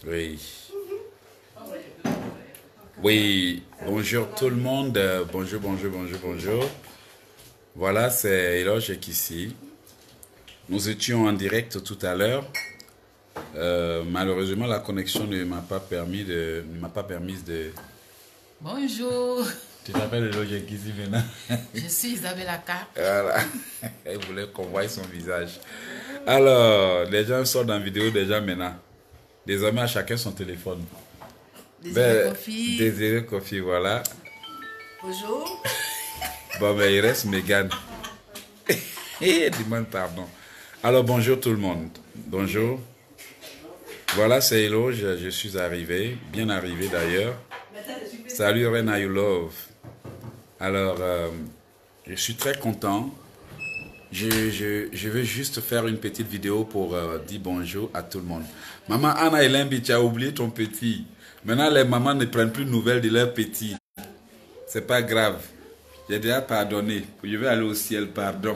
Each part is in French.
Oui. Oui, bonjour tout le monde. Bonjour, bonjour, bonjour, bonjour. Voilà, c'est Eloge qui ici. Nous étions en direct tout à l'heure. Malheureusement, la connexion ne m'a pas permis de. Bonjour, Tu t'appelles Eloge qui ici maintenant? je suis Isabelle Aka. Voilà. Elle voulait qu'on voie son visage. Alors, les gens sortent en vidéo déjà maintenant. Désormais, à chacun son téléphone. Désiré Kofi. Désiré Kofi, voilà. Bonjour. Bon, ben, il reste Megan. Demande pardon. Alors, bonjour tout le monde. Bonjour. Voilà, c'est Hello, je suis arrivé. Bien arrivé d'ailleurs. Salut, Rena You Love. Alors, je suis très content. Je veux juste faire une petite vidéo pour dire bonjour à tout le monde. Maman Anna Elimbi, tu as oublié ton petit. Maintenant, les mamans ne prennent plus de nouvelles de leur petit. C'est pas grave. J'ai déjà pardonné. Je vais aller au ciel, pardon.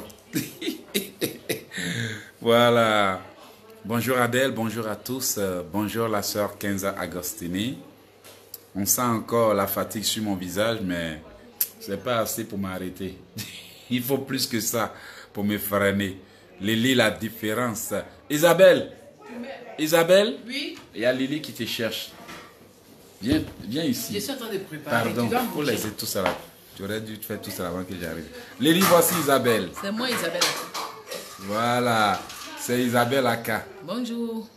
Voilà. Bonjour Adèle, bonjour à tous. Bonjour la sœur Kenza Agostini. On sent encore la fatigue sur mon visage, mais c'est pas assez pour m'arrêter. Il faut plus que ça pour me freiner. Lily, la différence. Isabelle. Isabelle? Oui. Il y a Lily qui te cherche. Viens ici. Je suis en train de préparer. Pardon, il faut laisser tout ça là. Tu aurais dû faire tout ça avant que j'arrive. Lily, voici Isabelle. C'est moi Isabelle Aka. Voilà, c'est Isabelle Aka. Bonjour.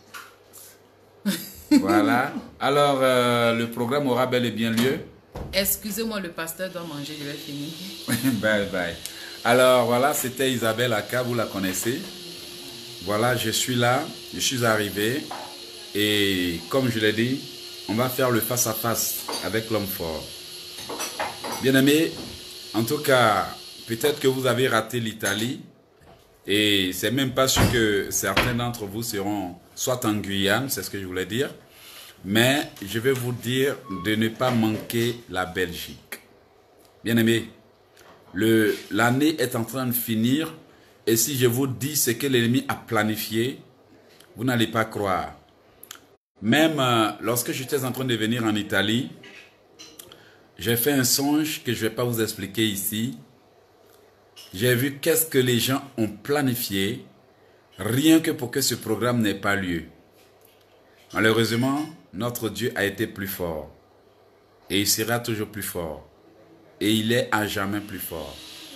Voilà. Alors, le programme aura bel et bien lieu. Excusez-moi, le pasteur doit manger, je vais finir. Bye bye. Alors, voilà, c'était Isabelle Aka, vous la connaissez. Voilà, je suis là, je suis arrivé. Et comme je l'ai dit, on va faire le face-à-face avec l'homme fort. Bien-aimés, en tout cas, peut-être que vous avez raté l'Italie. Et c'est même pas sûr que certains d'entre vous seront soit en Guyane, c'est ce que je voulais dire. Mais je vais vous dire de ne pas manquer la Belgique. Bien-aimés, l'année est en train de finir. Et si je vous dis ce que l'ennemi a planifié, vous n'allez pas croire. Même lorsque j'étais en train de venir en Italie, j'ai fait un songe que je ne vais pas vous expliquer ici. J'ai vu qu'est-ce que les gens ont planifié, rien que pour que ce programme n'ait pas lieu. Malheureusement, notre Dieu a été plus fort. Et il sera toujours plus fort. Et il est à jamais plus fort.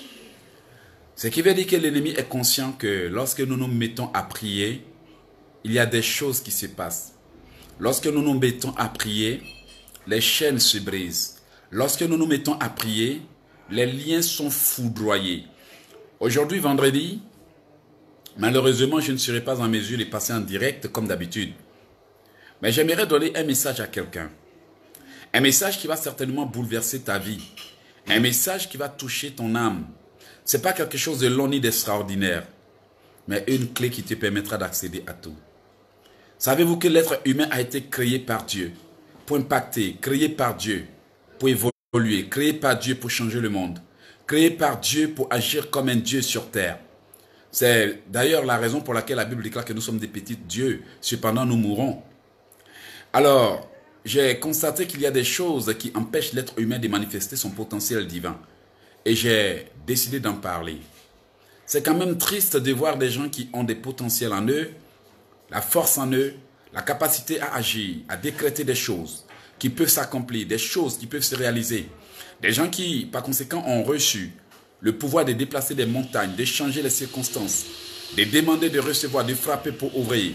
Ce qui veut dire que l'ennemi est conscient que lorsque nous nous mettons à prier, il y a des choses qui se passent. Lorsque nous nous mettons à prier, les chaînes se brisent. Lorsque nous nous mettons à prier, les liens sont foudroyés. Aujourd'hui, vendredi, malheureusement, je ne serai pas en mesure de passer en direct comme d'habitude. Mais j'aimerais donner un message à quelqu'un. Un message qui va certainement bouleverser ta vie. Un message qui va toucher ton âme. Ce n'est pas quelque chose de long ni d'extraordinaire, mais une clé qui te permettra d'accéder à tout. Savez-vous que l'être humain a été créé par Dieu pour impacter, créé par Dieu pour évoluer, créé par Dieu pour changer le monde, créé par Dieu pour agir comme un Dieu sur terre. C'est d'ailleurs la raison pour laquelle la Bible déclare que nous sommes des petits dieux, cependant nous mourrons. Alors, j'ai constaté qu'il y a des choses qui empêchent l'être humain de manifester son potentiel divin. Et j'ai décidé d'en parler. C'est quand même triste de voir des gens qui ont des potentiels en eux, la force en eux, la capacité à agir, à décréter des choses qui peuvent s'accomplir, des choses qui peuvent se réaliser. Des gens qui, par conséquent, ont reçu le pouvoir de déplacer des montagnes, de changer les circonstances, de demander de recevoir, de frapper pour ouvrir.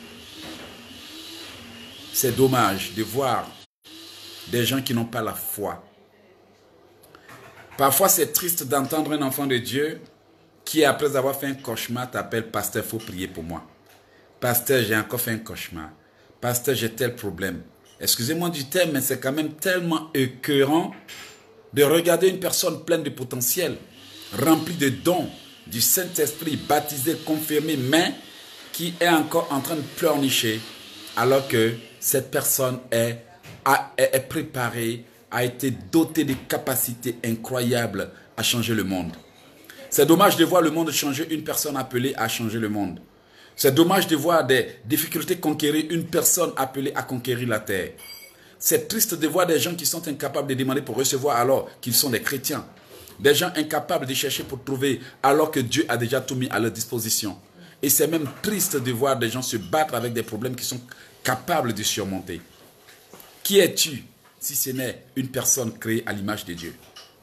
C'est dommage de voir des gens qui n'ont pas la foi. Parfois, c'est triste d'entendre un enfant de Dieu qui, après avoir fait un cauchemar, t'appelle « Pasteur, il faut prier pour moi. Pasteur, j'ai encore fait un cauchemar. Pasteur, j'ai tel problème. » Excusez-moi du terme, mais c'est quand même tellement écœurant de regarder une personne pleine de potentiel, remplie de dons, du Saint-Esprit, baptisée, confirmée, mais qui est encore en train de pleurnicher, alors que cette personne est préparée, a été dotée de capacités incroyables à changer le monde. C'est dommage de voir le monde changer une personne appelée à changer le monde. C'est dommage de voir des difficultés conquérir une personne appelée à conquérir la terre. C'est triste de voir des gens qui sont incapables de demander pour recevoir alors qu'ils sont des chrétiens. Des gens incapables de chercher pour trouver alors que Dieu a déjà tout mis à leur disposition. Et c'est même triste de voir des gens se battre avec des problèmes qu'ils sont capables de surmonter. Qui es-tu si ce n'est une personne créée à l'image de Dieu?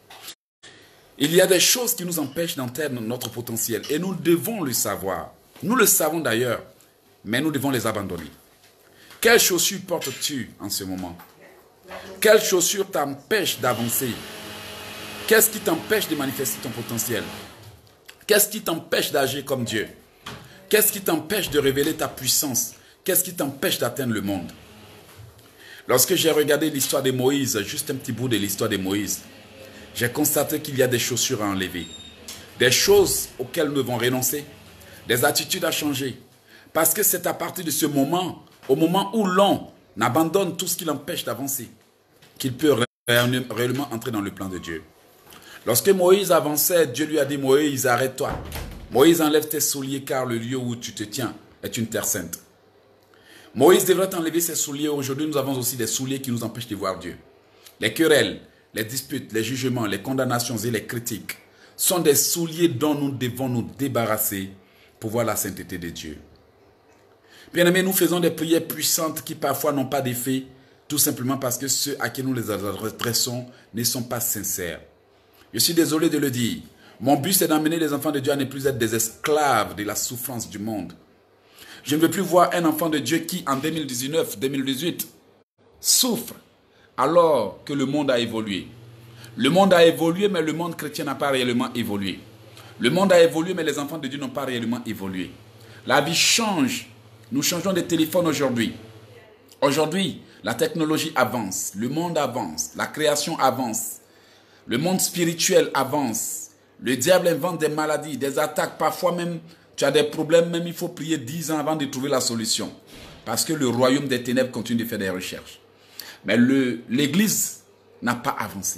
Il y a des choses qui nous empêchent d'atteindre notre potentiel et nous devons le savoir. Nous le savons d'ailleurs, mais nous devons les abandonner. Quelles chaussures portes-tu en ce moment? Quelles chaussures t'empêchent d'avancer? Qu'est-ce qui t'empêche de manifester ton potentiel? Qu'est-ce qui t'empêche d'agir comme Dieu? Qu'est-ce qui t'empêche de révéler ta puissance? Qu'est-ce qui t'empêche d'atteindre le monde? Lorsque j'ai regardé l'histoire de Moïse, juste un petit bout de l'histoire de Moïse, j'ai constaté qu'il y a des chaussures à enlever, des choses auxquelles nous devons renoncer, des attitudes à changer. Parce que c'est à partir de ce moment, au moment où l'on abandonne tout ce qui l'empêche d'avancer, qu'il peut réellement entrer dans le plan de Dieu. Lorsque Moïse avançait, Dieu lui a dit, Moïse, arrête-toi. Moïse, enlève tes souliers car le lieu où tu te tiens est une terre sainte. Moïse devrait enlever ses souliers. Aujourd'hui, nous avons aussi des souliers qui nous empêchent de voir Dieu. Les querelles, les disputes, les jugements, les condamnations et les critiques sont des souliers dont nous devons nous débarrasser pour voir la sainteté de Dieu. Bien-aimés, nous faisons des prières puissantes qui parfois n'ont pas d'effet, tout simplement parce que ceux à qui nous les adressons ne sont pas sincères. Je suis désolé de le dire. Mon but, c'est d'amener les enfants de Dieu à ne plus être des esclaves de la souffrance du monde. Je ne veux plus voir un enfant de Dieu qui, en 2019, 2018, souffre alors que le monde a évolué. Le monde a évolué, mais le monde chrétien n'a pas réellement évolué. Le monde a évolué, mais les enfants de Dieu n'ont pas réellement évolué. La vie change. Nous changeons de téléphone aujourd'hui. Aujourd'hui, la technologie avance, le monde avance, la création avance, le monde spirituel avance. Le diable invente des maladies, des attaques, parfois même tu as des problèmes, même il faut prier 10 ans avant de trouver la solution. Parce que le royaume des ténèbres continue de faire des recherches. Mais l'Église n'a pas avancé.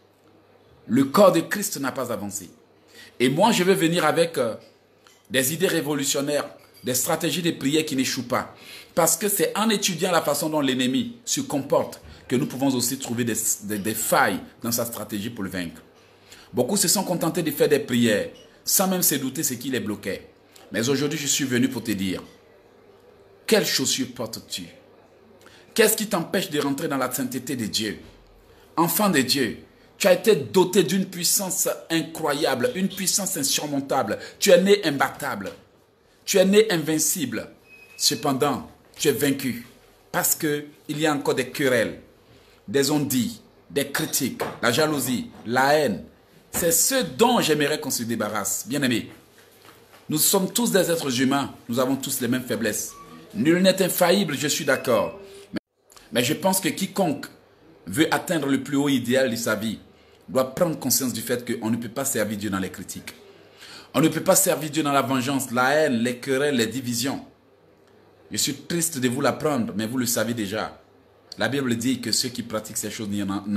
Le corps de Christ n'a pas avancé. Et moi, je vais venir avec des idées révolutionnaires, des stratégies de prière qui n'échouent pas. Parce que c'est en étudiant la façon dont l'ennemi se comporte que nous pouvons aussi trouver des failles dans sa stratégie pour le vaincre. Beaucoup se sont contentés de faire des prières sans même se douter ce qui les bloquait. Mais aujourd'hui, je suis venu pour te dire, quelles chaussures portes-tu? Qu'est-ce qui t'empêche de rentrer dans la sainteté de Dieu? Enfant de Dieu, tu as été doté d'une puissance incroyable, une puissance insurmontable. Tu es né imbattable. Tu es né invincible. Cependant, tu es vaincu parce qu'il y a encore des querelles, des on-dit, des critiques, la jalousie, la haine. C'est ce dont j'aimerais qu'on se débarrasse. Bien-aimés, nous sommes tous des êtres humains, nous avons tous les mêmes faiblesses. Nul n'est infaillible, je suis d'accord. Mais je pense que quiconque veut atteindre le plus haut idéal de sa vie doit prendre conscience du fait qu'on ne peut pas servir Dieu dans les critiques. On ne peut pas servir Dieu dans la vengeance, la haine, les querelles, les divisions. Je suis triste de vous l'apprendre, mais vous le savez déjà. La Bible dit que ceux qui pratiquent ces choses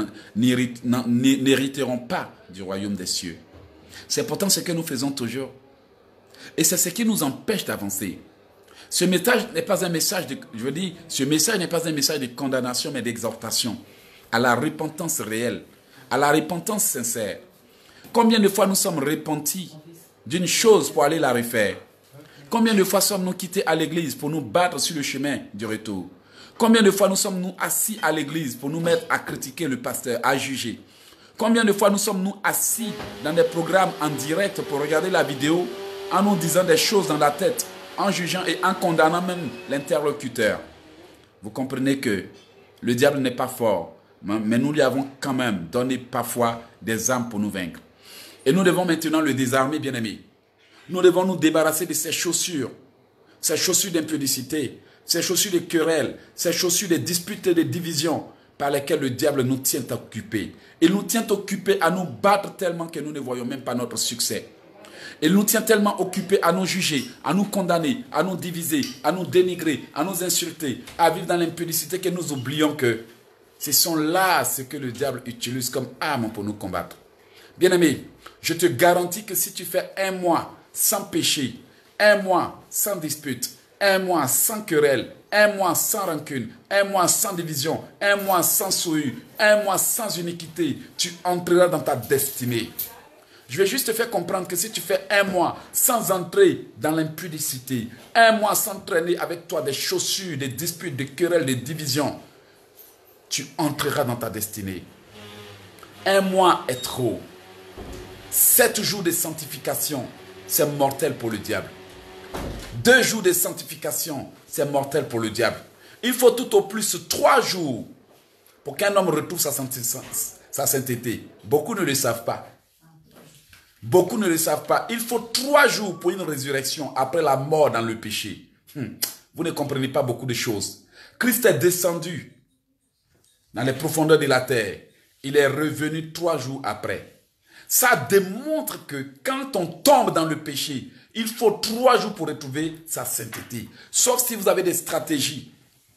n'hériteront pas du royaume des cieux. C'est pourtant ce que nous faisons toujours. Et c'est ce qui nous empêche d'avancer. Ce message n'est pas un message ce message n'est pas un message de condamnation, mais d'exhortation à la repentance réelle, à la repentance sincère. Combien de fois nous sommes repentis d'une chose pour aller la refaire? Combien de fois sommes-nous quittés à l'église pour nous battre sur le chemin du retour? Combien de fois nous sommes-nous assis à l'église pour nous mettre à critiquer le pasteur, à juger? Combien de fois nous sommes-nous assis dans des programmes en direct pour regarder la vidéo en nous disant des choses dans la tête, en jugeant et en condamnant même l'interlocuteur? Vous comprenez que le diable n'est pas fort, mais nous lui avons quand même donné parfois des armes pour nous vaincre. Et nous devons maintenant le désarmer, bien-aimés. Nous devons nous débarrasser de ces chaussures d'impudicité, ces chaussures de querelles, ces chaussures de disputes et de divisions par lesquelles le diable nous tient occupés. Il nous tient occupés à nous battre tellement que nous ne voyons même pas notre succès. Il nous tient tellement occupés à nous juger, à nous condamner, à nous diviser, à nous dénigrer, à nous insulter, à vivre dans l'impudicité que nous oublions que ce sont là ce que le diable utilise comme arme pour nous combattre. Bien-aimé, je te garantis que si tu fais un mois sans péché, Un mois sans dispute. Un mois sans querelle. Un mois sans rancune. Un mois sans division. Un mois sans souillure. Un mois sans iniquité. Tu entreras dans ta destinée. Je vais juste te faire comprendre que si tu fais un mois sans entrer dans l'impudicité, un mois sans traîner avec toi des chaussures, des disputes, des querelles, des divisions, tu entreras dans ta destinée. Un mois est trop. 7 jours de sanctification, c'est mortel pour le diable. 2 jours de sanctification, c'est mortel pour le diable. Il faut tout au plus 3 jours pour qu'un homme retrouve sa sainteté. Beaucoup ne le savent pas. Beaucoup ne le savent pas. Il faut 3 jours pour une résurrection après la mort dans le péché. Vous ne comprenez pas beaucoup de choses. Christ est descendu dans les profondeurs de la terre. Il est revenu 3 jours après. Ça démontre que quand on tombe dans le péché, il faut 3 jours pour retrouver sa sainteté. Sauf si vous avez des stratégies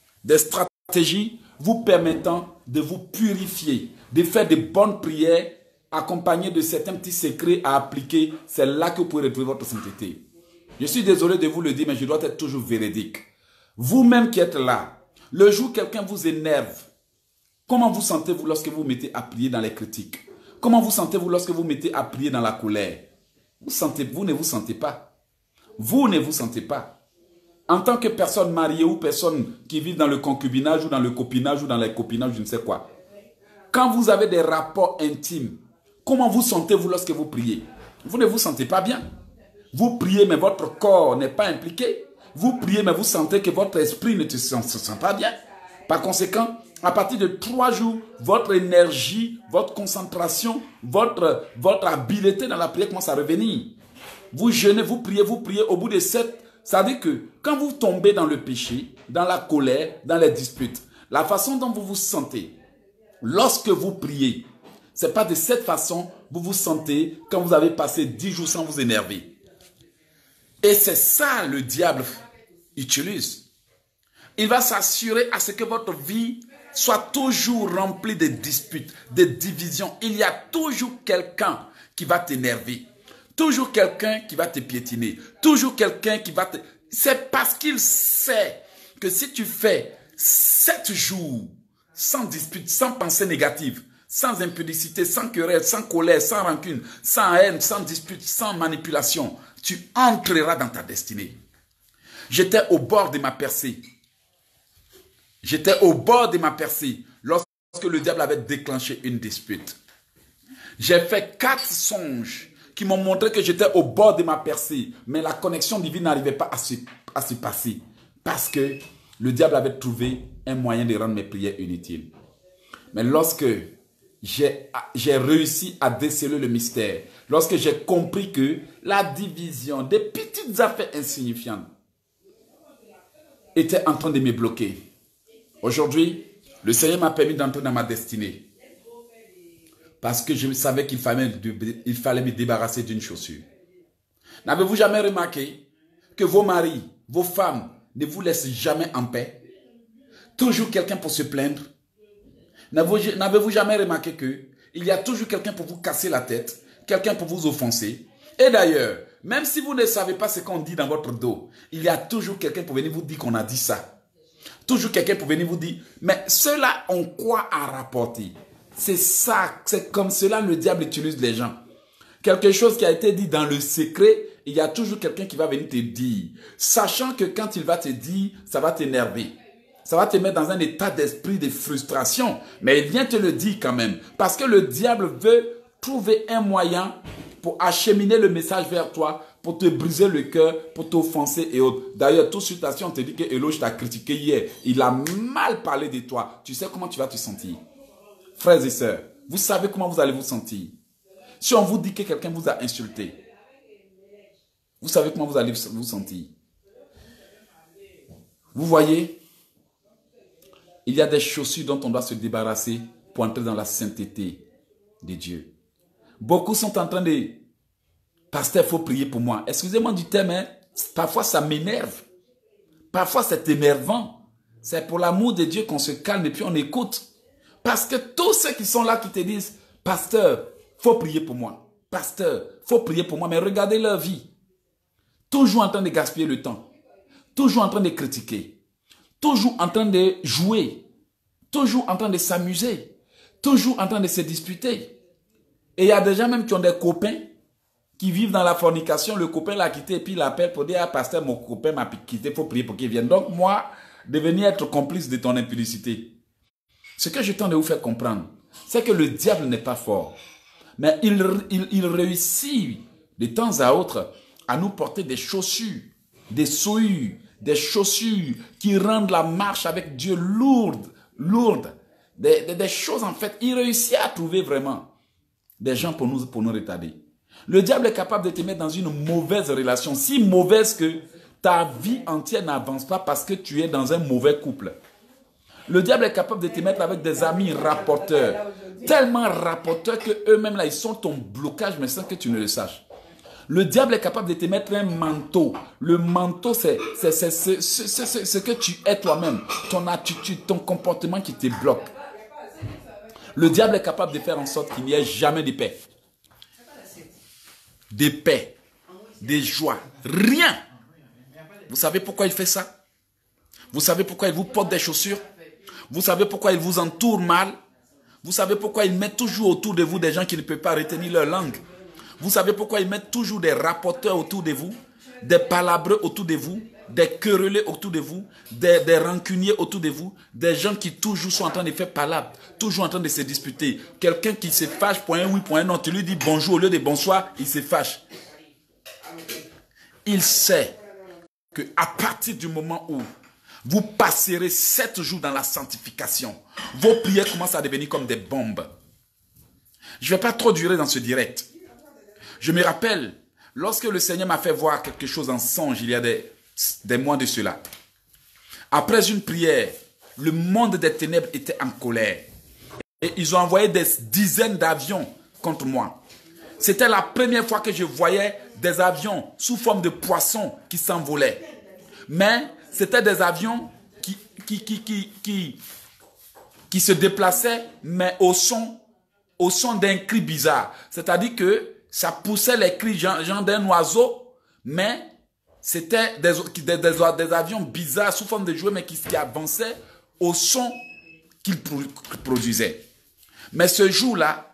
vous permettant de vous purifier, de faire de bonnes prières, accompagnées de certains petits secrets à appliquer. C'est là que vous pouvez retrouver votre sainteté. Je suis désolé de vous le dire, mais je dois être toujours véridique. Vous-même qui êtes là, le jour où quelqu'un vous énerve, comment vous sentez-vous lorsque vous vous mettez à prier dans les critiques? Comment vous sentez-vous lorsque vous vous mettez à prier dans la colère? Vous ne vous sentez pas. Vous ne vous sentez pas. En tant que personne mariée ou personne qui vit dans le concubinage ou dans le copinage ou dans les copinages, je ne sais quoi. Quand vous avez des rapports intimes, comment vous sentez-vous lorsque vous priez? Vous ne vous sentez pas bien. Vous priez mais votre corps n'est pas impliqué. Vous priez mais vous sentez que votre esprit ne se sent pas bien. Par conséquent, à partir de 3 jours, votre énergie, votre concentration, votre habileté dans la prière commence à revenir. Vous jeûnez, vous priez. Au bout de 7, ça veut dire que quand vous tombez dans le péché, dans la colère, dans les disputes, la façon dont vous vous sentez, lorsque vous priez, ce n'est pas de cette façon que vous vous sentez quand vous avez passé 10 jours sans vous énerver. Et c'est ça le diable utilise. Il va s'assurer à ce que votre vie soit toujours remplie de disputes, de divisions. Il y a toujours quelqu'un qui va t'énerver. Toujours quelqu'un qui va te piétiner. Toujours quelqu'un qui va te... C'est parce qu'il sait que si tu fais 7 jours sans dispute, sans pensée négative, sans impudicité, sans querelle, sans colère, sans rancune, sans haine, sans dispute, sans manipulation, tu entreras dans ta destinée. J'étais au bord de ma percée. J'étais au bord de ma percée lorsque le diable avait déclenché une dispute. J'ai fait 4 songes qui m'ont montré que j'étais au bord de ma percée, mais la connexion divine n'arrivait pas à se passer parce que le diable avait trouvé un moyen de rendre mes prières inutiles. Mais lorsque j'ai réussi à déceler le mystère, lorsque j'ai compris que la division des petites affaires insignifiantes était en train de me bloquer, aujourd'hui, le Seigneur m'a permis d'entrer dans ma destinée. Parce que je savais qu'il fallait me débarrasser d'une chaussure. N'avez-vous jamais remarqué que vos maris, vos femmes ne vous laissent jamais en paix? Toujours quelqu'un pour se plaindre. N'avez-vous jamais remarqué qu'il y a toujours quelqu'un pour vous casser la tête, quelqu'un pour vous offenser? Et d'ailleurs, même si vous ne savez pas ce qu'on dit dans votre dos, il y a toujours quelqu'un pour venir vous dire qu'on a dit ça. Toujours quelqu'un pour venir vous dire, mais ceux-là ont quoi à rapporter? C'est ça, c'est comme cela le diable utilise les gens. Quelque chose qui a été dit dans le secret, il y a toujours quelqu'un qui va venir te dire. Sachant que quand il va te dire, ça va t'énerver. Ça va te mettre dans un état d'esprit de frustration. Mais il vient te le dire quand même. Parce que le diable veut trouver un moyen pour acheminer le message vers toi, pour te briser le cœur, pour t'offenser et autres. D'ailleurs, tout de suite, si on te dit que Eloge t'a critiqué hier, il a mal parlé de toi. Tu sais comment tu vas te sentir? Frères et sœurs, vous savez comment vous allez vous sentir? Si on vous dit que quelqu'un vous a insulté, vous savez comment vous allez vous sentir? Vous voyez, il y a des chaussures dont on doit se débarrasser pour entrer dans la sainteté de Dieu. Beaucoup sont en train de... Pasteur, il faut prier pour moi. Excusez-moi du terme, hein? Parfois ça m'énerve. Parfois c'est énervant. C'est pour l'amour de Dieu qu'on se calme et puis on écoute. Parce que tous ceux qui sont là qui te disent, pasteur, il faut prier pour moi. Pasteur, il faut prier pour moi. Mais regardez leur vie. toujours en train de gaspiller le temps, toujours en train de critiquer, toujours en train de jouer, toujours en train de s'amuser, toujours en train de se disputer. Et il y a des gens même qui ont des copains qui vivent dans la fornication. Le copain l'a quitté et puis il appelle pour dire, ah pasteur, mon copain m'a quitté, il faut prier pour qu'il vienne. Donc moi, de venir être complice de ton impudicité. Ce que je tente de vous faire comprendre, c'est que le diable n'est pas fort. Mais il réussit de temps à autre à nous porter des chaussures, des souillures, des chaussures qui rendent la marche avec Dieu lourde. Des choses en fait. Il réussit à trouver vraiment des gens pour nous retarder. Le diable est capable de te mettre dans une mauvaise relation, si mauvaise que ta vie entière n'avance pas parce que tu es dans un mauvais couple. Le diable est capable de te mettre avec des amis rapporteurs, tellement rapporteurs qu'eux-mêmes là, ils sont ton blocage, mais sans que tu ne le saches. Le diable est capable de te mettre un manteau. Le manteau, c'est ce que tu es toi-même, ton attitude, ton comportement qui te bloque. Le diable est capable de faire en sorte qu'il n'y ait jamais de paix. De paix, de joie, rien. Vous savez pourquoi il fait ça? Vous savez pourquoi il vous porte des chaussures? Vous savez pourquoi il vous entoure mal? Vous savez pourquoi il met toujours autour de vous des gens qui ne peuvent pas retenir leur langue? Vous savez pourquoi il met toujours des rapporteurs autour de vous, des palabreux autour de vous, des querellés autour de vous, des rancuniers autour de vous, des gens qui toujours sont en train de faire palabre, toujours en train de se disputer. Quelqu'un qui se fâche pour un oui, pour un non, tu lui dis bonjour au lieu de bonsoir, il se fâche. Il sait qu'à partir du moment où vous passerez 7 jours dans la sanctification, vos prières commencent à devenir comme des bombes. Je ne vais pas trop durer dans ce direct. Je me rappelle, lorsque le Seigneur m'a fait voir quelque chose en songe, il y a des mois de cela. Après une prière, le monde des ténèbres était en colère. Et ils ont envoyé des dizaines d'avions contre moi. C'était la première fois que je voyais des avions sous forme de poissons qui s'envolaient. Mais c'était des avions qui se déplaçaient, mais au son d'un cri bizarre. C'est-à-dire que ça poussait les cris genre d'un oiseau, mais c'était des avions bizarres sous forme de jouets, mais qui avançaient au son qu'ils produisaient. Mais ce jour-là,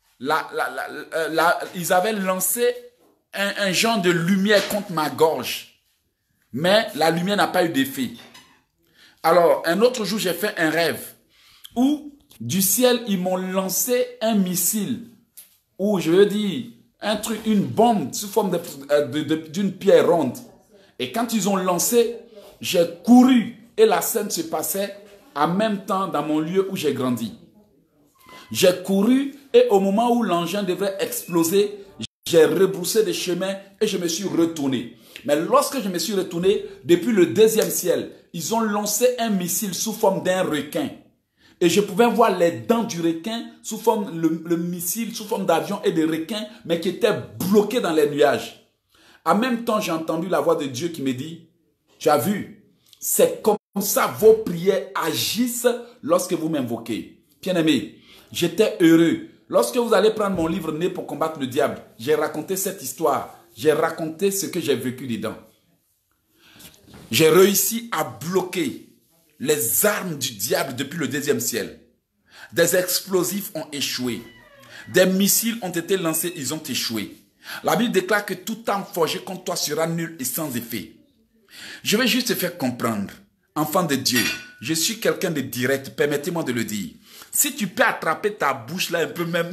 ils avaient lancé un genre de lumière contre ma gorge. Mais la lumière n'a pas eu d'effet. Alors, un autre jour, j'ai fait un rêve où du ciel, ils m'ont lancé un missile, ou je veux dire, une bombe sous forme d'une pierre ronde. Et quand ils ont lancé, j'ai couru et la scène se passait en même temps dans mon lieu où j'ai grandi. J'ai couru et au moment où l'engin devrait exploser, j'ai rebroussé des chemins et je me suis retourné. Mais lorsque je me suis retourné, depuis le deuxième ciel, ils ont lancé un missile sous forme d'un requin. Et je pouvais voir les dents du requin sous forme, le missile sous forme d'avion et de requin, mais qui étaient bloqués dans les nuages. En même temps, j'ai entendu la voix de Dieu qui me dit, tu as vu, c'est comme ça vos prières agissent lorsque vous m'invoquez. Bien-aimé, j'étais heureux. Lorsque vous allez prendre mon livre Né pour combattre le diable, j'ai raconté cette histoire. J'ai raconté ce que j'ai vécu dedans. J'ai réussi à bloquer les armes du diable depuis le deuxième ciel. Des explosifs ont échoué. Des missiles ont été lancés, ils ont échoué. La Bible déclare que tout arme forgé contre toi sera nul et sans effet. Je vais juste te faire comprendre, enfant de Dieu, je suis quelqu'un de direct, permettez-moi de le dire. Si tu peux attraper ta bouche là un peu même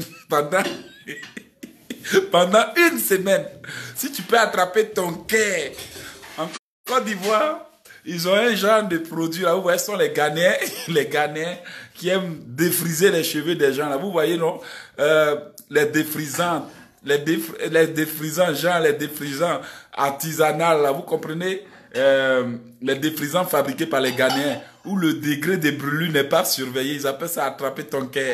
pendant une semaine, si tu peux attraper ton cœur. En Côte d'Ivoire, ils ont un genre de produit là, vous voyez, ce sont les Ghanéens qui aiment défriser les cheveux des gens là. Vous voyez, non? Les défrisants, les défrisants artisanaux là, vous comprenez? Les défrisants fabriqués par les Ghanéens, où le degré de brûlure n'est pas surveillé, ils appellent ça attraper ton cœur.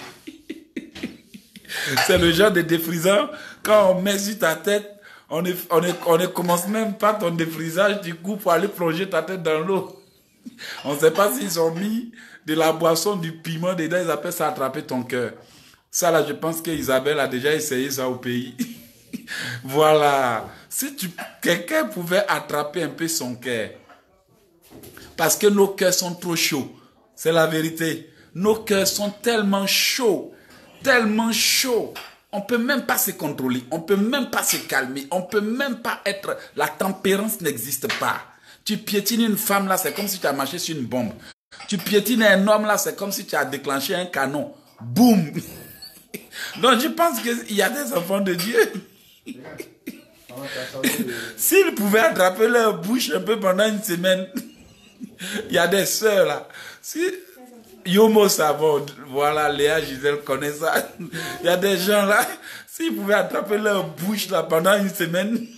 C'est le genre de défrisant, quand on met sur ta tête, on ne commence même pas ton défrisage du coup pour aller plonger ta tête dans l'eau. On ne sait pas s'ils ont mis de la boisson, du piment dedans, ils appellent ça attraper ton cœur. Ça là, je pense qu'Isabelle a déjà essayé ça au pays. Voilà. Si quelqu'un pouvait attraper un peu son cœur. Parce que nos cœurs sont trop chauds. C'est la vérité. Nos cœurs sont tellement chauds. Tellement chauds. On ne peut même pas se contrôler. On ne peut même pas se calmer. On ne peut même pas être... La tempérance n'existe pas. Tu piétines une femme là, c'est comme si tu as marché sur une bombe. Tu piétines un homme là, c'est comme si tu as déclenché un canon. Boum. Donc je pense qu'il y a des enfants de Dieu. S'ils pouvaient attraper leur bouche un peu pendant une semaine, il y a des sœurs là. Si Yomo Savon, voilà, Léa Gisèle connaît ça. Il y a des gens là, s'ils pouvaient attraper leur bouche là pendant une semaine,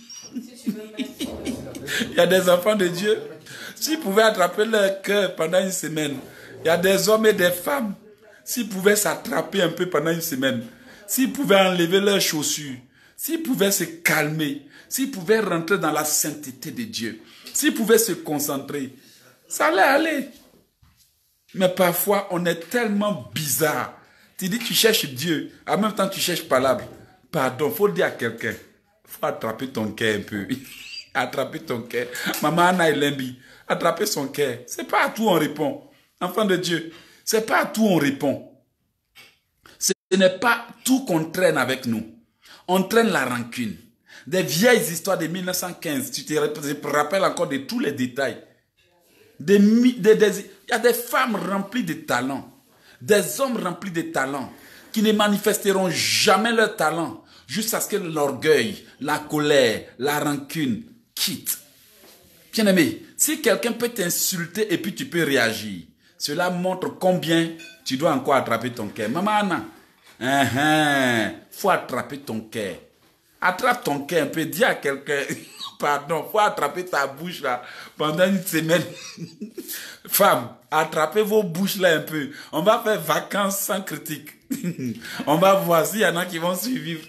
il y a des enfants de Dieu. S'ils pouvaient attraper leur cœur pendant une semaine, il y a des hommes et des femmes. S'ils pouvaient s'attraper un peu pendant une semaine, s'ils pouvaient enlever leurs chaussures, s'ils pouvaient se calmer, s'ils pouvaient rentrer dans la sainteté de Dieu, s'ils pouvaient se concentrer, ça allait aller. Mais parfois, on est tellement bizarre. Tu dis, tu cherches Dieu, en même temps, tu cherches palabre. Pardon, il faut dire à quelqu'un, il faut attraper ton cœur un peu. Attraper ton cœur. Maman Anna Elimbi, attraper son cœur. C'est pas à tout on répond. Enfant de Dieu, c'est pas à tout on répond. Ce n'est pas tout qu'on traîne avec nous. On traîne la rancune. Des vieilles histoires de 1915, tu te rappelles encore de tous les détails. Il y a des femmes remplies de talents, des hommes remplis de talents, qui ne manifesteront jamais leur talent, jusqu'à ce que l'orgueil, la colère, la rancune quittent. Bien-aimé, si quelqu'un peut t'insulter et puis tu peux réagir, cela montre combien tu dois encore attraper ton cœur. Maman Anna, faut attraper ton cœur. Attrape ton cœur un peu, dis à quelqu'un, pardon, faut attraper ta bouche là pendant une semaine. Femmes, attrapez vos bouches là un peu. On va faire vacances sans critique. On va voir s'il y en a qui vont survivre.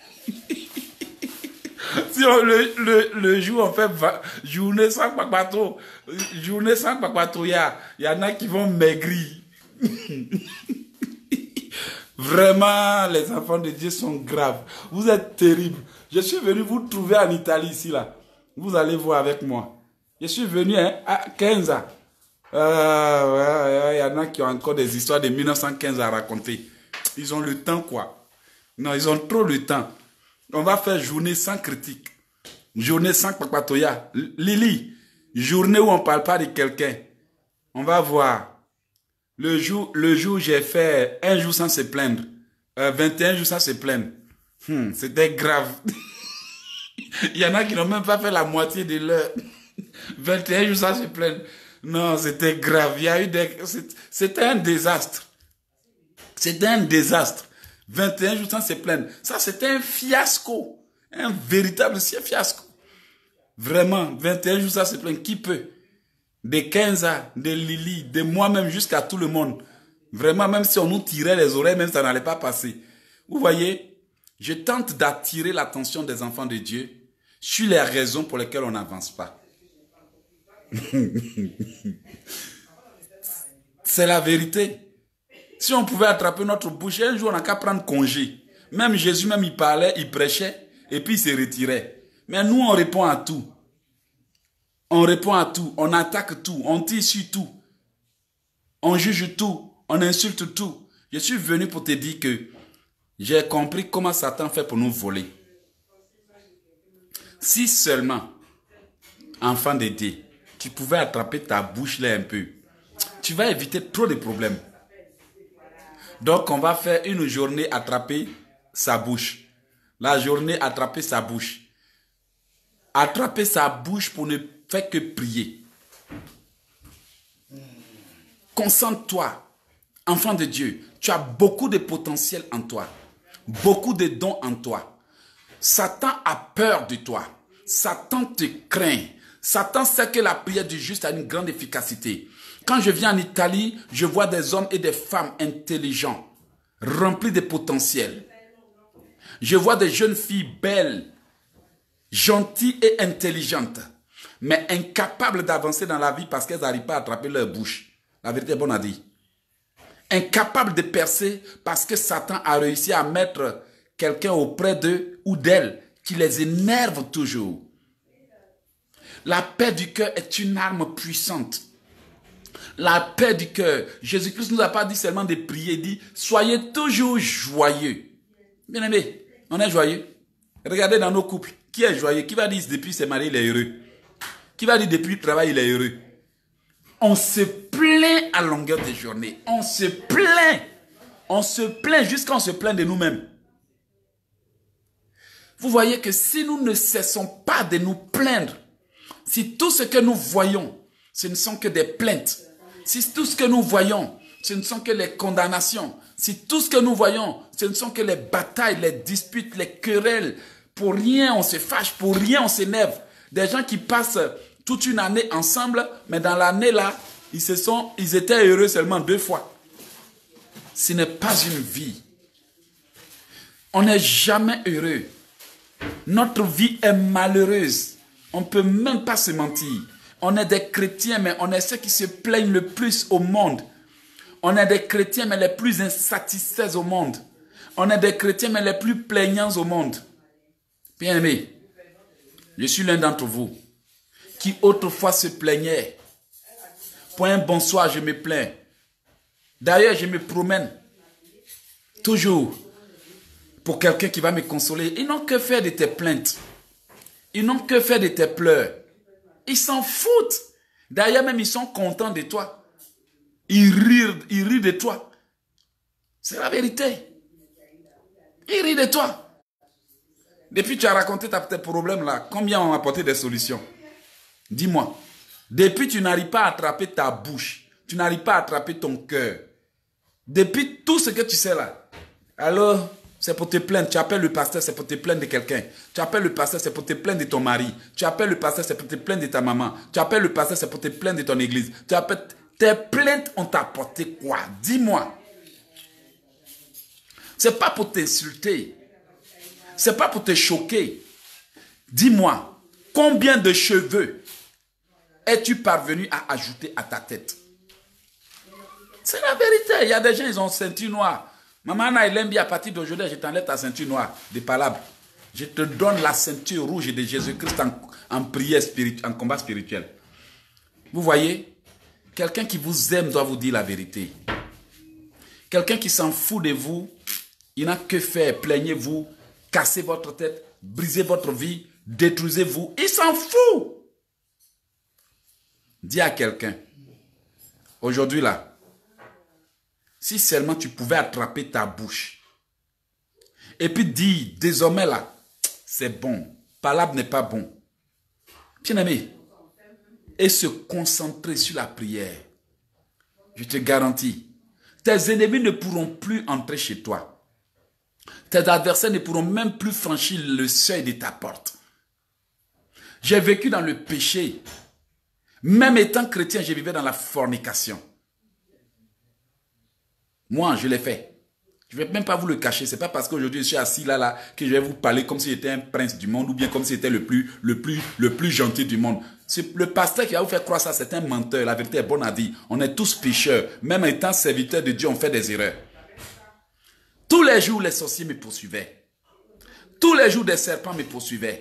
Si le jour on fait journée sans papato, journée sans papatoya, il y en a qui vont maigrir. Vraiment, les enfants de Dieu sont graves. Vous êtes terribles. Je suis venu vous trouver en Italie ici là. Vous allez voir avec moi. Je suis venu à 15 ans. Il y en a qui ont encore des histoires de 1915 à raconter. Ils ont le temps quoi. Non, ils ont trop le temps. On va faire journée sans critique. Journée sans papatoya. Lily, journée où on ne parle pas de quelqu'un. On va voir. Le jour où j'ai fait un jour sans se plaindre. 21 jours sans se plaindre. C'était grave. Il y en a qui n'ont même pas fait la moitié de l'heure. 21 jours sans se plaindre. Non, c'était grave. Il y a eu c'était un désastre. C'était un désastre. 21 jours sans se plaindre. Ça, c'était un fiasco. Un véritable fiasco. Vraiment, 21 jours sans se plaindre. Qui peut? De 15 ans, de Lily, de moi-même jusqu'à tout le monde. Vraiment, même si on nous tirait les oreilles, même ça n'allait pas passer. Vous voyez, je tente d'attirer l'attention des enfants de Dieu sur les raisons pour lesquelles on n'avance pas. C'est la vérité. Si on pouvait attraper notre bouche, un jour on n'a qu'à prendre congé. Même Jésus, même il parlait, il prêchait, et puis il se retirait. Mais nous, on répond à tout. On répond à tout, on attaque tout, on tire sur tout. On juge tout, on insulte tout. Je suis venu pour te dire que j'ai compris comment Satan fait pour nous voler. Si seulement, enfant de Dieu, tu pouvais attraper ta bouche là un peu, tu vas éviter trop de problèmes. Donc, on va faire une journée attraper sa bouche. La journée attraper sa bouche. Attraper sa bouche pour ne faire que prier. Concentre-toi, enfant de Dieu. Tu as beaucoup de potentiel en toi. Beaucoup de dons en toi. Satan a peur de toi. Satan te craint. Satan sait que la prière du juste a une grande efficacité. Quand je viens en Italie, je vois des hommes et des femmes intelligents, remplis de potentiel. Je vois des jeunes filles belles, gentilles et intelligentes, mais incapables d'avancer dans la vie parce qu'elles n'arrivent pas à attraper leur bouche. La vérité est bonne à dire. Incapables de percer parce que Satan a réussi à mettre quelqu'un auprès d'eux ou d'elle qui les énerve toujours. La paix du cœur est une arme puissante. La paix du cœur. Jésus-Christ ne nous a pas dit seulement de prier, il dit, soyez toujours joyeux. Bien aimé, on est joyeux. Regardez dans nos couples, qui est joyeux? Qui va dire depuis ses maris, il est heureux? Qui va dire depuis le travail, il est heureux? On se plaint à longueur de journée. On se plaint. On se plaint jusqu'à on se plaint de nous-mêmes. Vous voyez que si nous ne cessons pas de nous plaindre, si tout ce que nous voyons, ce ne sont que des plaintes, si tout ce que nous voyons, ce ne sont que les condamnations, si tout ce que nous voyons, ce ne sont que les batailles, les disputes, les querelles, pour rien on se fâche, pour rien on s'énerve. Des gens qui passent toute une année ensemble, mais dans l'année là, ils étaient heureux seulement 2 fois. Ce n'est pas une vie. On n'est jamais heureux. Notre vie est malheureuse. On ne peut même pas se mentir. On est des chrétiens, mais on est ceux qui se plaignent le plus au monde. On est des chrétiens, mais les plus insatisfaits au monde. On est des chrétiens, mais les plus plaignants au monde. Bien aimé, je suis l'un d'entre vous qui autrefois se plaignait. Pour un bonsoir, je me plains. D'ailleurs, je me promène toujours pour quelqu'un qui va me consoler. Ils n'ont que faire de tes plaintes. Ils n'ont que faire de tes pleurs. Ils s'en foutent. D'ailleurs, même ils sont contents de toi. Ils rient de toi. C'est la vérité. Ils rient de toi. Depuis que tu as raconté tes problèmes là, combien ont apporté des solutions? Dis-moi. Depuis tu n'arrives pas à attraper ta bouche, tu n'arrives pas à attraper ton cœur. Depuis tout ce que tu sais là, alors c'est pour te plaindre. Tu appelles le pasteur, c'est pour te plaindre de quelqu'un. Tu appelles le pasteur, c'est pour te plaindre de ton mari. Tu appelles le pasteur, c'est pour te plaindre de ta maman. Tu appelles le pasteur, c'est pour te plaindre de ton église. Tes plaintes ont apporté quoi? Dis-moi. C'est pas pour t'insulter. C'est pas pour te choquer. Dis-moi, combien de cheveux es-tu parvenu à ajouter à ta tête? C'est la vérité. Il y a des gens, ils ont ceinture noire. Maman, elle aime bien, à partir d'aujourd'hui, je t'enlève ta ceinture noire des palabres. Je te donne la ceinture rouge de Jésus-Christ en prière spirituelle, en combat spirituel. Vous voyez, quelqu'un qui vous aime doit vous dire la vérité. Quelqu'un qui s'en fout de vous, il n'a que faire. Plaignez-vous, cassez votre tête, brisez votre vie, détruisez-vous. Il s'en fout. Dis à quelqu'un, aujourd'hui là, si seulement tu pouvais attraper ta bouche et puis dire, désormais là, c'est bon, palabre n'est pas bon. Bien-aimé, et se concentrer sur la prière, je te garantis, tes ennemis ne pourront plus entrer chez toi. Tes adversaires ne pourront même plus franchir le seuil de ta porte. J'ai vécu dans le péché. Même étant chrétien, je vivais dans la fornication. Moi, je l'ai fait. Je ne vais même pas vous le cacher. Ce n'est pas parce qu'aujourd'hui je suis assis là que je vais vous parler comme si j'étais un prince du monde ou bien comme si j'étais le plus gentil du monde. Le pasteur qui va vous faire croire ça, c'est un menteur. La vérité est bonne à dire. On est tous pécheurs. Même étant serviteurs de Dieu, on fait des erreurs. Tous les jours, les sorciers me poursuivaient. Tous les jours, des serpents me poursuivaient.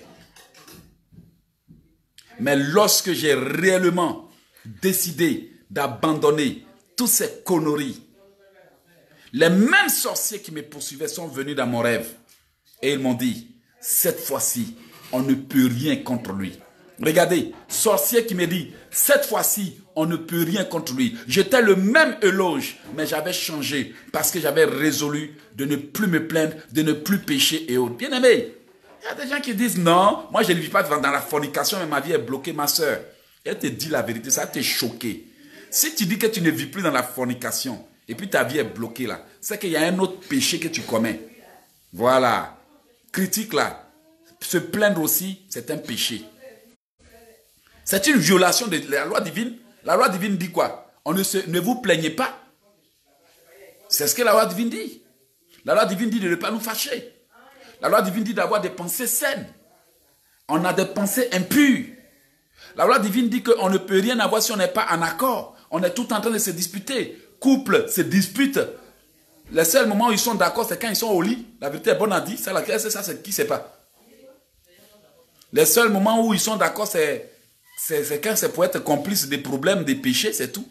Mais lorsque j'ai réellement décidé d'abandonner toutes ces conneries, les mêmes sorciers qui me poursuivaient sont venus dans mon rêve. Et ils m'ont dit, cette fois-ci, on ne peut rien contre lui. Regardez, sorcier qui me dit, cette fois-ci, on ne peut rien contre lui. J'étais le même éloge, mais j'avais changé parce que j'avais résolu de ne plus me plaindre, de ne plus pécher et autres. Bien aimé, il y a des gens qui disent, non, moi je ne vis pas dans la fornication, mais ma vie est bloquée, ma soeur. Elle te dit la vérité, ça va te choquer. Si tu dis que tu ne vis plus dans la fornication, et puis ta vie est bloquée là, c'est qu'il y a un autre péché que tu commets. Voilà. Critique là. Se plaindre aussi, c'est un péché. C'est une violation de la loi divine. La loi divine dit quoi? Ne vous plaignez pas. C'est ce que la loi divine dit. La loi divine dit de ne pas nous fâcher. La loi divine dit d'avoir des pensées saines. On a des pensées impures. La loi divine dit qu'on ne peut rien avoir si on n'est pas en accord. On est tout en train de se disputer. Couple se dispute. Le seul moment où ils sont d'accord, c'est quand ils sont au lit. La vérité est bonne à dire. Ça, c'est qui sait pas. Les seuls moments où ils sont d'accord, c'est quand c'est pour être complice des problèmes, des péchés, c'est tout.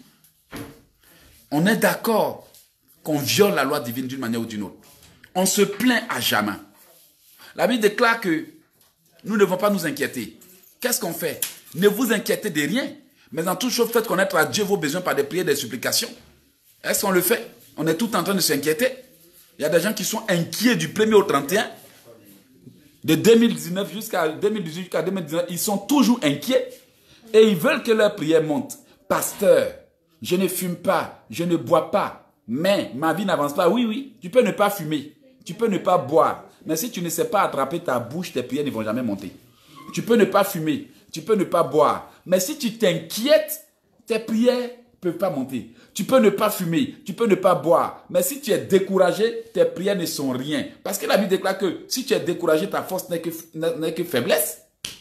On est d'accord qu'on viole la loi divine d'une manière ou d'une autre. On se plaint à jamais. La Bible déclare que nous ne devons pas nous inquiéter. Qu'est-ce qu'on fait? Ne vous inquiétez de rien, mais en toute chose, faites connaître à Dieu vos besoins par des prières et des supplications. Est-ce qu'on le fait? On est tout en train de s'inquiéter. Il y a des gens qui sont inquiets du 1er au 31. De 2019 jusqu'à 2018 jusqu'à 2019, ils sont toujours inquiets. Et ils veulent que leur prière monte. Pasteur, je ne fume pas, je ne bois pas, mais ma vie n'avance pas. Oui, oui, tu peux ne pas fumer, tu peux ne pas boire. Mais si tu ne sais pas attraper ta bouche, tes prières ne vont jamais monter. Tu peux ne pas fumer, tu peux ne pas boire. Mais si tu t'inquiètes, tes prières ne peuvent pas monter. Tu peux ne pas fumer, tu peux ne pas boire. Mais si tu es découragé, tes prières ne sont rien. Parce que la Bible déclare que si tu es découragé, ta force n'est que faiblesse.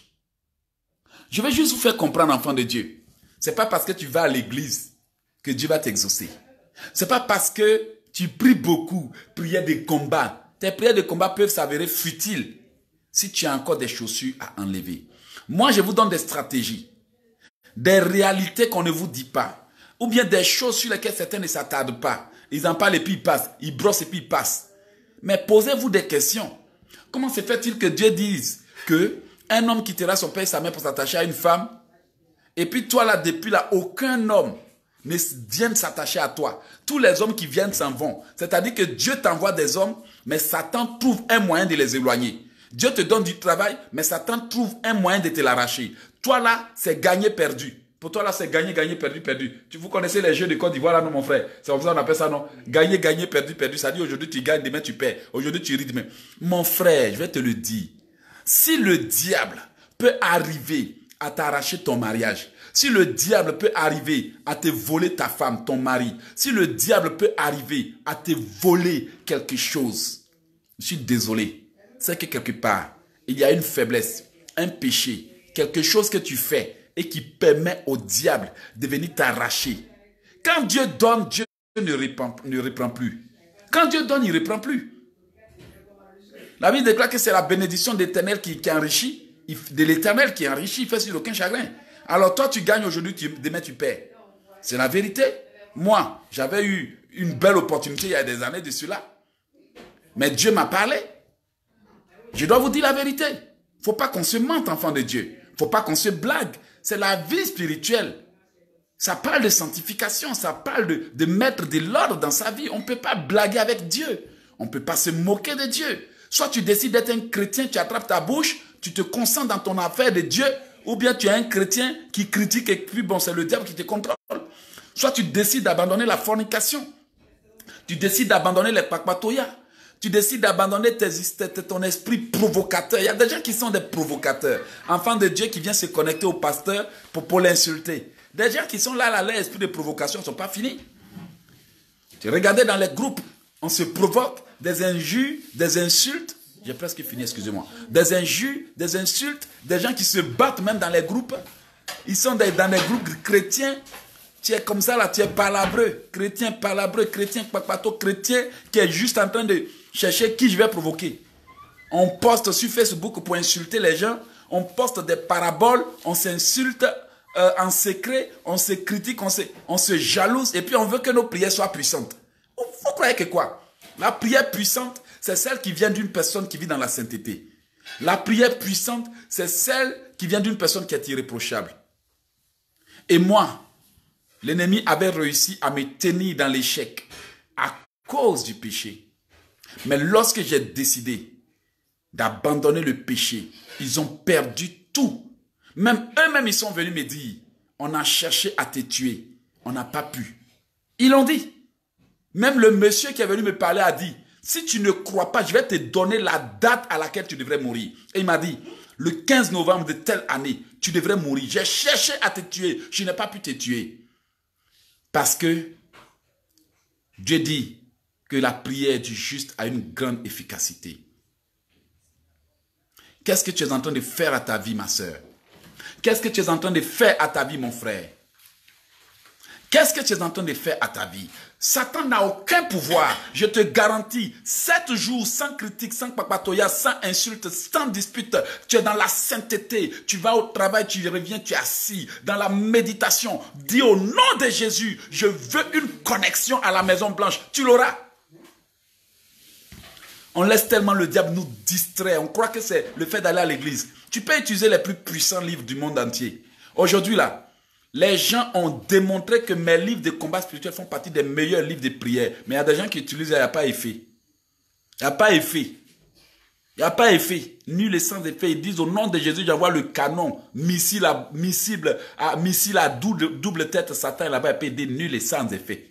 Je vais juste vous faire comprendre, enfant de Dieu. Ce n'est pas parce que tu vas à l'église que Dieu va t'exaucer. Ce n'est pas parce que tu pries beaucoup, prières de combat. Tes prières de combat peuvent s'avérer futiles si tu as encore des chaussures à enlever. Moi, je vous donne des stratégies, des réalités qu'on ne vous dit pas, ou bien des choses sur lesquelles certains ne s'attardent pas. Ils en parlent et puis ils passent, ils brossent et puis ils passent. Mais posez-vous des questions. Comment se fait-il que Dieu dise que un homme quittera son père et sa mère pour s'attacher à une femme, et puis toi là, depuis là, aucun homme ne vienne s'attacher à toi. Tous les hommes qui viennent s'en vont. C'est-à-dire que Dieu t'envoie des hommes, mais Satan trouve un moyen de les éloigner. Dieu te donne du travail, mais Satan trouve un moyen de te l'arracher. Toi là, c'est gagné, perdu. Pour toi là, c'est gagné, gagné, perdu, perdu. Vous connaissez les jeux de Côte d'Ivoire là, non mon frère? C'est comme ça on appelle ça, non? Gagné, gagné, perdu, perdu. Ça dit aujourd'hui tu gagnes, demain tu perds. Aujourd'hui tu ris, demain. Mon frère, je vais te le dire. Si le diable peut arriver à t'arracher ton mariage, si le diable peut arriver à te voler ta femme, ton mari, si le diable peut arriver à te voler quelque chose, je suis désolé, c'est que quelque part, il y a une faiblesse, un péché, quelque chose que tu fais et qui permet au diable de venir t'arracher. Quand Dieu donne, Dieu ne reprend plus. Quand Dieu donne, il ne reprend plus. La Bible déclare que c'est la bénédiction de l'Éternel qui enrichit, de l'Éternel qui enrichit, il fait sur aucun chagrin. Alors toi, tu gagnes aujourd'hui, demain tu perds. C'est la vérité. Moi, j'avais eu une belle opportunité il y a des années de cela. Mais Dieu m'a parlé. Je dois vous dire la vérité. Il ne faut pas qu'on se mente, enfant de Dieu. Il ne faut pas qu'on se blague. C'est la vie spirituelle. Ça parle de sanctification, ça parle de mettre de l'ordre dans sa vie. On ne peut pas blaguer avec Dieu. On ne peut pas se moquer de Dieu. Soit tu décides d'être un chrétien, tu attrapes ta bouche, tu te concentres dans ton affaire de Dieu, ou bien tu es un chrétien qui critique et puis bon, c'est le diable qui te contrôle. Soit tu décides d'abandonner la fornication, tu décides d'abandonner les pakpatoya, tu décides d'abandonner ton esprit provocateur. Il y a des gens qui sont des provocateurs, enfants de Dieu qui viennent se connecter au pasteur pour l'insulter. Des gens qui sont là, l'esprit de provocation ne sont pas finis. Tu regardais dans les groupes, on se provoque, des injures, des insultes. J'ai presque fini, excusez-moi. Des injures, des insultes, des gens qui se battent même dans les groupes. Ils sont dans les groupes chrétiens. Tu es comme ça là, tu es palabreux, chrétien, papato, chrétien qui est juste en train de chercher qui je vais provoquer. On poste sur Facebook pour insulter les gens. On poste des paraboles, on s'insulte en secret, on se critique, on se jalouse et puis on veut que nos prières soient puissantes. Vous croyez que quoi? La prière puissante, c'est celle qui vient d'une personne qui vit dans la sainteté. La prière puissante, c'est celle qui vient d'une personne qui est irréprochable. Et moi, l'ennemi avait réussi à me tenir dans l'échec à cause du péché. Mais lorsque j'ai décidé d'abandonner le péché, ils ont perdu tout. Même eux-mêmes, ils sont venus me dire, on a cherché à te tuer, on n'a pas pu. Ils l'ont dit. Même le monsieur qui est venu me parler a dit, si tu ne crois pas, je vais te donner la date à laquelle tu devrais mourir. Et il m'a dit, le 15 novembre de telle année, tu devrais mourir. J'ai cherché à te tuer, je n'ai pas pu te tuer. Parce que Dieu dit que la prière du juste a une grande efficacité. Qu'est-ce que tu es en train de faire à ta vie, ma soeur? Qu'est-ce que tu es en train de faire à ta vie, mon frère? Qu'est-ce que tu es en train de faire à ta vie? Satan n'a aucun pouvoir. Je te garantis, 7 jours sans critique, sans papatoya, sans insulte, sans dispute. Tu es dans la sainteté. Tu vas au travail, tu reviens, tu es assis dans la méditation. Dis au nom de Jésus, je veux une connexion à la Maison Blanche. Tu l'auras. On laisse tellement le diable nous distraire. On croit que c'est le fait d'aller à l'église. Tu peux utiliser les plus puissants livres du monde entier. Aujourd'hui, là, les gens ont démontré que mes livres de combat spirituel font partie des meilleurs livres de prière. Mais il y a des gens qui utilisent, il n'y a pas effet. Il n'y a pas effet. Il n'y a pas effet. Nul et sans effet. Ils disent au nom de Jésus, j'envoie le canon, missile à double tête, Satan là-bas, il peut aider nul et sans effet.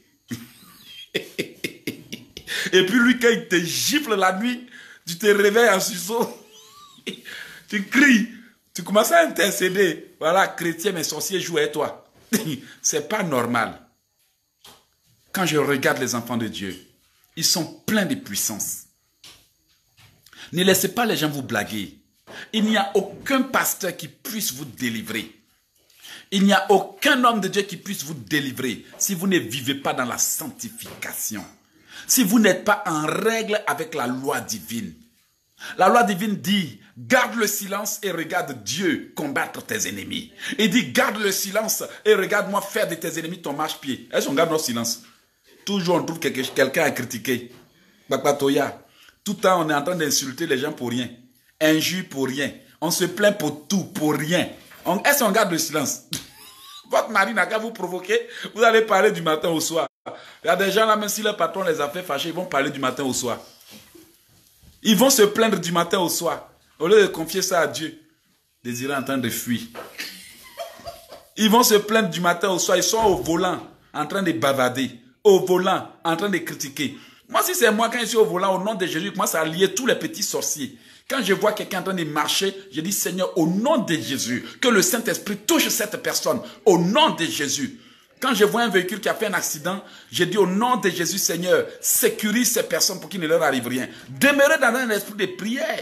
Et puis lui, quand il te gifle la nuit, tu te réveilles en sursaut. Tu cries. Tu commences à intercéder. Voilà, chrétien, mes sorciers jouent avec toi. C'est pas normal. Quand je regarde les enfants de Dieu, ils sont pleins de puissance. Ne laissez pas les gens vous blaguer. Il n'y a aucun pasteur qui puisse vous délivrer. Il n'y a aucun homme de Dieu qui puisse vous délivrer si vous ne vivez pas dans la sanctification. Si vous n'êtes pas en règle avec la loi divine. La loi divine dit, garde le silence et regarde Dieu combattre tes ennemis. Il dit, garde le silence et regarde-moi faire de tes ennemis ton marche-pied. Est-ce qu'on garde notre silence? Toujours on trouve quelqu'un à critiquer. Bakpatoya. Tout le temps on est en train d'insulter les gens pour rien. Injure pour rien. On se plaint pour tout, pour rien. Est-ce qu'on garde le silence? Votre mari n'a qu'à vous provoquer. Vous allez parler du matin au soir. Il y a des gens là, même si leur patron les a fait fâcher, ils vont parler du matin au soir. Ils vont se plaindre du matin au soir. Au lieu de confier ça à Dieu, Désiré est en train de fuir. Ils vont se plaindre du matin au soir. Ils sont au volant, en train de bavarder. Au volant, en train de critiquer. Moi, si c'est moi, quand je suis au volant, au nom de Jésus, je commence à lier tous les petits sorciers. Quand je vois quelqu'un en train de marcher, je dis, Seigneur, au nom de Jésus, que le Saint-Esprit touche cette personne. Au nom de Jésus. Quand je vois un véhicule qui a fait un accident, je dis au nom de Jésus, Seigneur, sécurise ces personnes pour qu'il ne leur arrive rien. Demeurez dans un esprit de prière.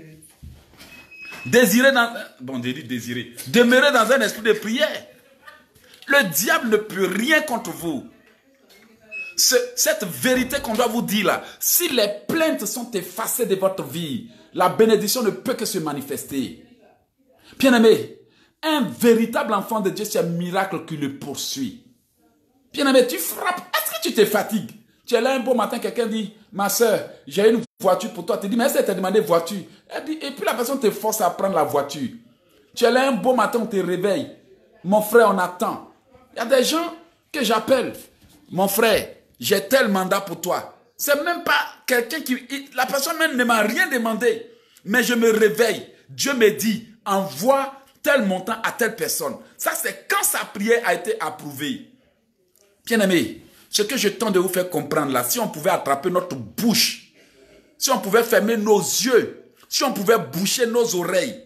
Désirez dans... Bon, j'ai dit désirer. Demeurez dans un esprit de prière. Le diable ne peut rien contre vous. Cette vérité qu'on doit vous dire là, si les plaintes sont effacées de votre vie, la bénédiction ne peut que se manifester. Bien-aimé, un véritable enfant de Dieu, c'est un miracle qui le poursuit. Bien-aimé, tu frappes. Est-ce que tu te fatigues? Tu es là un beau matin, quelqu'un dit, ma soeur, j'ai une voiture pour toi. Tu dis, mais est-ce qu'elle t'a demandé voiture? Elle dit, et puis la personne te force à prendre la voiture. Tu es là un beau matin, on te réveille. Mon frère, on attend. Il y a des gens que j'appelle. Mon frère, j'ai tel mandat pour toi. C'est même pas quelqu'un qui... La personne même ne m'a rien demandé. Mais je me réveille. Dieu me dit, envoie tel montant à telle personne. Ça, c'est quand sa prière a été approuvée. Bien-aimé, ce que je tente de vous faire comprendre là, si on pouvait attraper notre bouche, si on pouvait fermer nos yeux, si on pouvait boucher nos oreilles,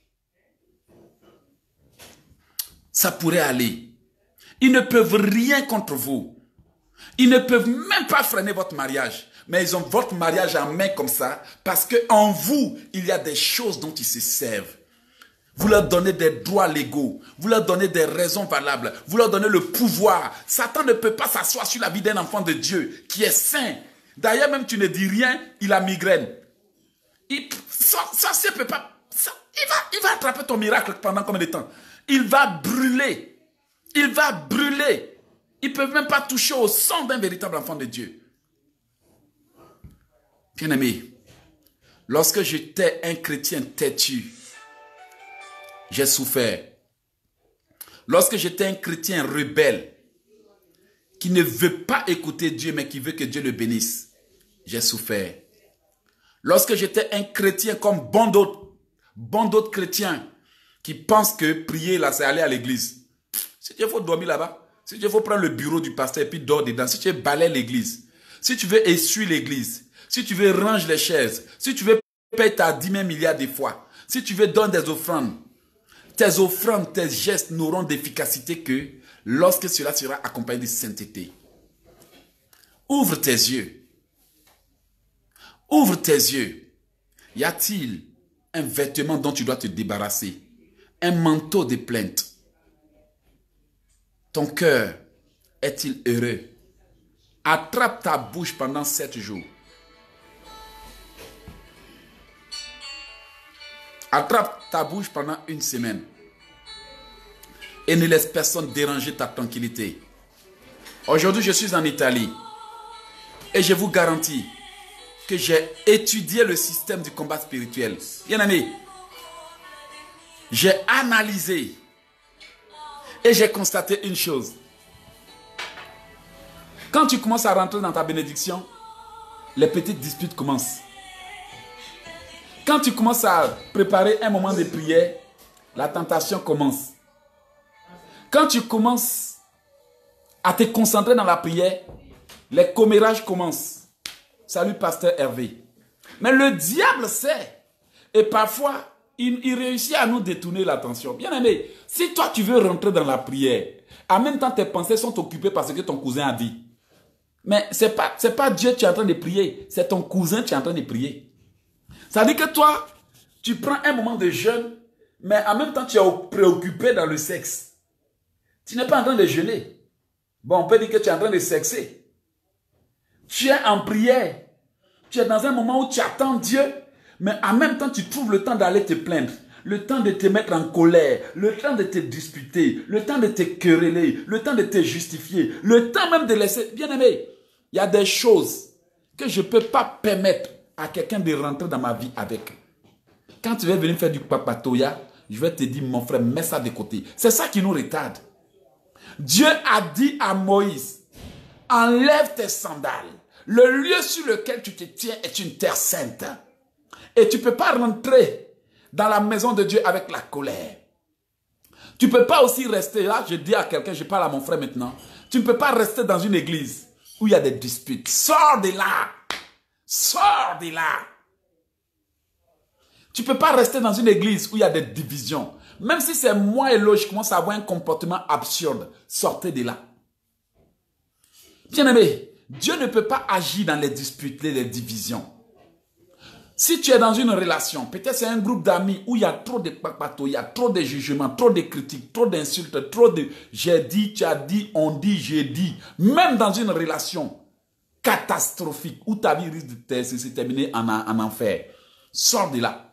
ça pourrait aller. Ils ne peuvent rien contre vous. Ils ne peuvent même pas freiner votre mariage. Mais ils ont votre mariage en main comme ça, parce qu'en vous, il y a des choses dont ils se servent. Vous leur donnez des droits légaux. Vous leur donnez des raisons valables. Vous leur donnez le pouvoir. Satan ne peut pas s'asseoir sur la vie d'un enfant de Dieu qui est saint. D'ailleurs, même tu ne dis rien, il a migraine. Ça ne peut pas... il va attraper ton miracle pendant combien de temps? Il va brûler. Il va brûler. Ils ne peuvent même pas toucher au sang d'un véritable enfant de Dieu. Bien-aimé, lorsque j'étais un chrétien têtu, j'ai souffert. Lorsque j'étais un chrétien rebelle, qui ne veut pas écouter Dieu, mais qui veut que Dieu le bénisse, j'ai souffert. Lorsque j'étais un chrétien comme bon d'autres chrétiens, qui pensent que prier là, c'est aller à l'église. Si tu veux dormir là-bas, si tu veux prendre le bureau du pasteur et puis dors dedans, si tu veux balayer l'église, si tu veux essuyer l'église, si tu veux ranger les chaises, si tu veux payer ta 10 000 milliards de fois, si tu veux donner des offrandes, tes gestes n'auront d'efficacité que lorsque cela sera accompagné de sainteté. Ouvre tes yeux. Ouvre tes yeux. Y a-t-il un vêtement dont tu dois te débarrasser? Un manteau de plainte. Ton cœur est-il heureux? Attrape ta bouche pendant 7 jours. Attrape ta bouche pendant 1 semaine. Et ne laisse personne déranger ta tranquillité. Aujourd'hui, je suis en Italie. Et je vous garantis que j'ai étudié le système du combat spirituel. Bien aimé, j'ai analysé et j'ai constaté une chose. Quand tu commences à rentrer dans ta bénédiction, les petites disputes commencent. Quand tu commences à préparer un moment de prière, la tentation commence. Quand tu commences à te concentrer dans la prière, les commérages commencent. Salut, pasteur Hervé. Mais le diable sait. Et parfois, il réussit à nous détourner l'attention. Bien aimé, si toi tu veux rentrer dans la prière, en même temps tes pensées sont occupées parce que ton cousin a dit. Mais ce n'est pas Dieu qui est en train de prier, c'est ton cousin qui est en train de prier. Ça veut dire que toi, tu prends un moment de jeûne, mais en même temps tu es préoccupé dans le sexe. Tu n'es pas en train de jeûner. Bon, on peut dire que tu es en train de sexer. Tu es en prière. Tu es dans un moment où tu attends Dieu, mais en même temps tu trouves le temps d'aller te plaindre, le temps de te mettre en colère, le temps de te disputer, le temps de te quereller, le temps de te justifier, le temps même de laisser... Bien aimé, il y a des choses que je ne peux pas permettre à quelqu'un de rentrer dans ma vie avec. Quand tu vas venir faire du papatoya, je vais te dire, mon frère, mets ça de côté. C'est ça qui nous retarde. Dieu a dit à Moïse, enlève tes sandales. Le lieu sur lequel tu te tiens est une terre sainte. Et tu ne peux pas rentrer dans la maison de Dieu avec la colère. Tu ne peux pas aussi rester là, je dis à quelqu'un, je parle à mon frère maintenant, tu ne peux pas rester dans une église où il y a des disputes. Sors de là. Sors de là. Tu ne peux pas rester dans une église où il y a des divisions. Même si c'est moi et l'autre, je commence à avoir un comportement absurde. Sortez de là. Bien-aimé, Dieu ne peut pas agir dans les disputes, les divisions. Si tu es dans une relation, peut-être c'est un groupe d'amis où il y a trop de papato, il y a trop de jugements, trop de critiques, trop d'insultes, trop de j'ai dit, tu as dit, on dit, j'ai dit. Même dans une relation catastrophique où ta vie risque de se terminer en enfer. Sors de là.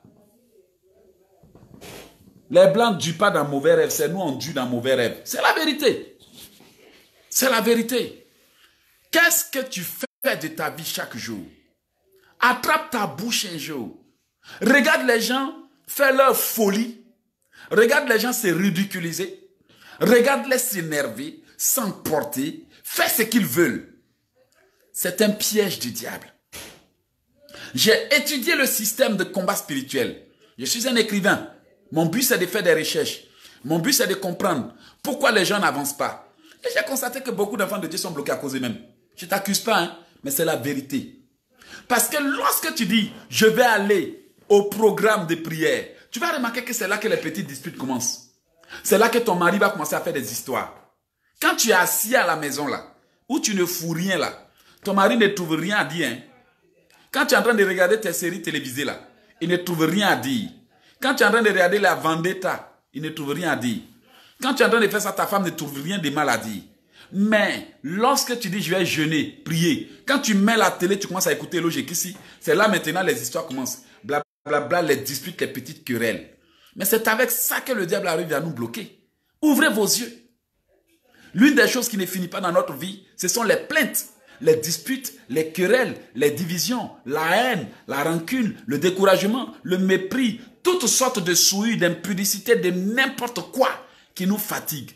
Les blancs ne durent pas dans mauvais rêves, c'est nous on dure dans mauvais rêves. C'est la vérité. C'est la vérité. Qu'est-ce que tu fais de ta vie chaque jour? Attrape ta bouche un jour. Regarde les gens faire leur folie. Regarde les gens se ridiculiser. Regarde-les s'énerver, s'emporter. Fais ce qu'ils veulent. C'est un piège du diable. J'ai étudié le système de combat spirituel. Je suis un écrivain. Mon but, c'est de faire des recherches. Mon but, c'est de comprendre pourquoi les gens n'avancent pas. Et j'ai constaté que beaucoup d'enfants de Dieu sont bloqués à cause d'eux-mêmes. Je ne t'accuse pas, hein, mais c'est la vérité. Parce que lorsque tu dis, je vais aller au programme de prière, tu vas remarquer que c'est là que les petites disputes commencent. C'est là que ton mari va commencer à faire des histoires. Quand tu es assis à la maison là, où tu ne fous rien là, ton mari ne trouve rien à dire. Hein. Quand tu es en train de regarder tes séries télévisées là, il ne trouve rien à dire. Quand tu es en train de regarder la Vendetta, il ne trouve rien à dire. Quand tu es en train de faire ça, ta femme ne trouve rien de mal à dire. Mais lorsque tu dis je vais jeûner, prier, quand tu mets la télé, tu commences à écouter logique ici, c'est là maintenant les histoires commencent. Blablabla, les disputes, les petites querelles. Mais c'est avec ça que le diable arrive à nous bloquer. Ouvrez vos yeux. L'une des choses qui ne finit pas dans notre vie, ce sont les plaintes, les disputes, les querelles, les divisions, la haine, la rancune, le découragement, le mépris, toutes sortes de souillures, d'impudicité, de n'importe quoi qui nous fatigue.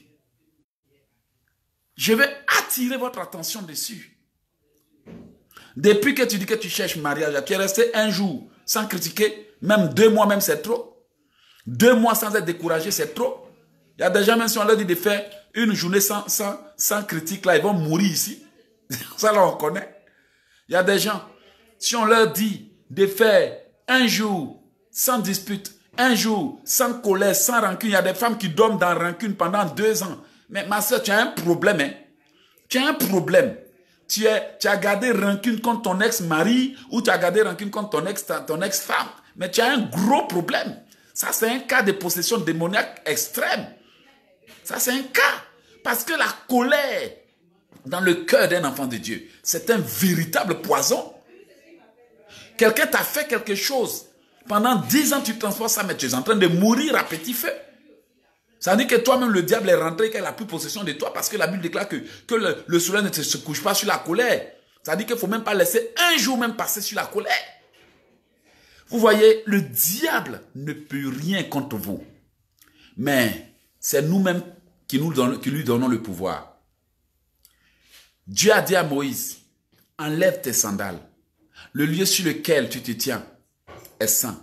Je vais attirer votre attention dessus. Depuis que tu dis que tu cherches mariage, tu es resté un jour sans critiquer, même 2 mois même c'est trop. 2 mois sans être découragé, c'est trop. Il y a des gens, même si on leur dit de faire une journée sans critique, là, ils vont mourir ici. Ça, là, on connaît. Il y a des gens, si on leur dit de faire un jour sans dispute, un jour sans colère, sans rancune, il y a des femmes qui dorment dans rancune pendant 2 ans. Mais ma soeur, tu as un problème. Hein? Tu as un problème. Tu as gardé rancune contre ton ex-mari ou tu as gardé rancune contre ton ex-femme. Mais tu as un gros problème. Ça, c'est un cas de possession démoniaque extrême. Ça, c'est un cas. Parce que la colère dans le cœur d'un enfant de Dieu. C'est un véritable poison. Quelqu'un t'a fait quelque chose. Pendant 10 ans, tu transportes ça, mais tu es en train de mourir à petit feu. Ça veut dire que toi-même, le diable est rentré et qu'il n'a plus possession de toi parce que la Bible déclare que le soleil ne se couche pas sur la colère. Ça veut dire qu'il ne faut même pas laisser un jour même passer sur la colère. Vous voyez, le diable ne peut rien contre vous. Mais c'est nous-mêmes qui lui donnons le pouvoir. Dieu a dit à Moïse, enlève tes sandales. Le lieu sur lequel tu te tiens est saint.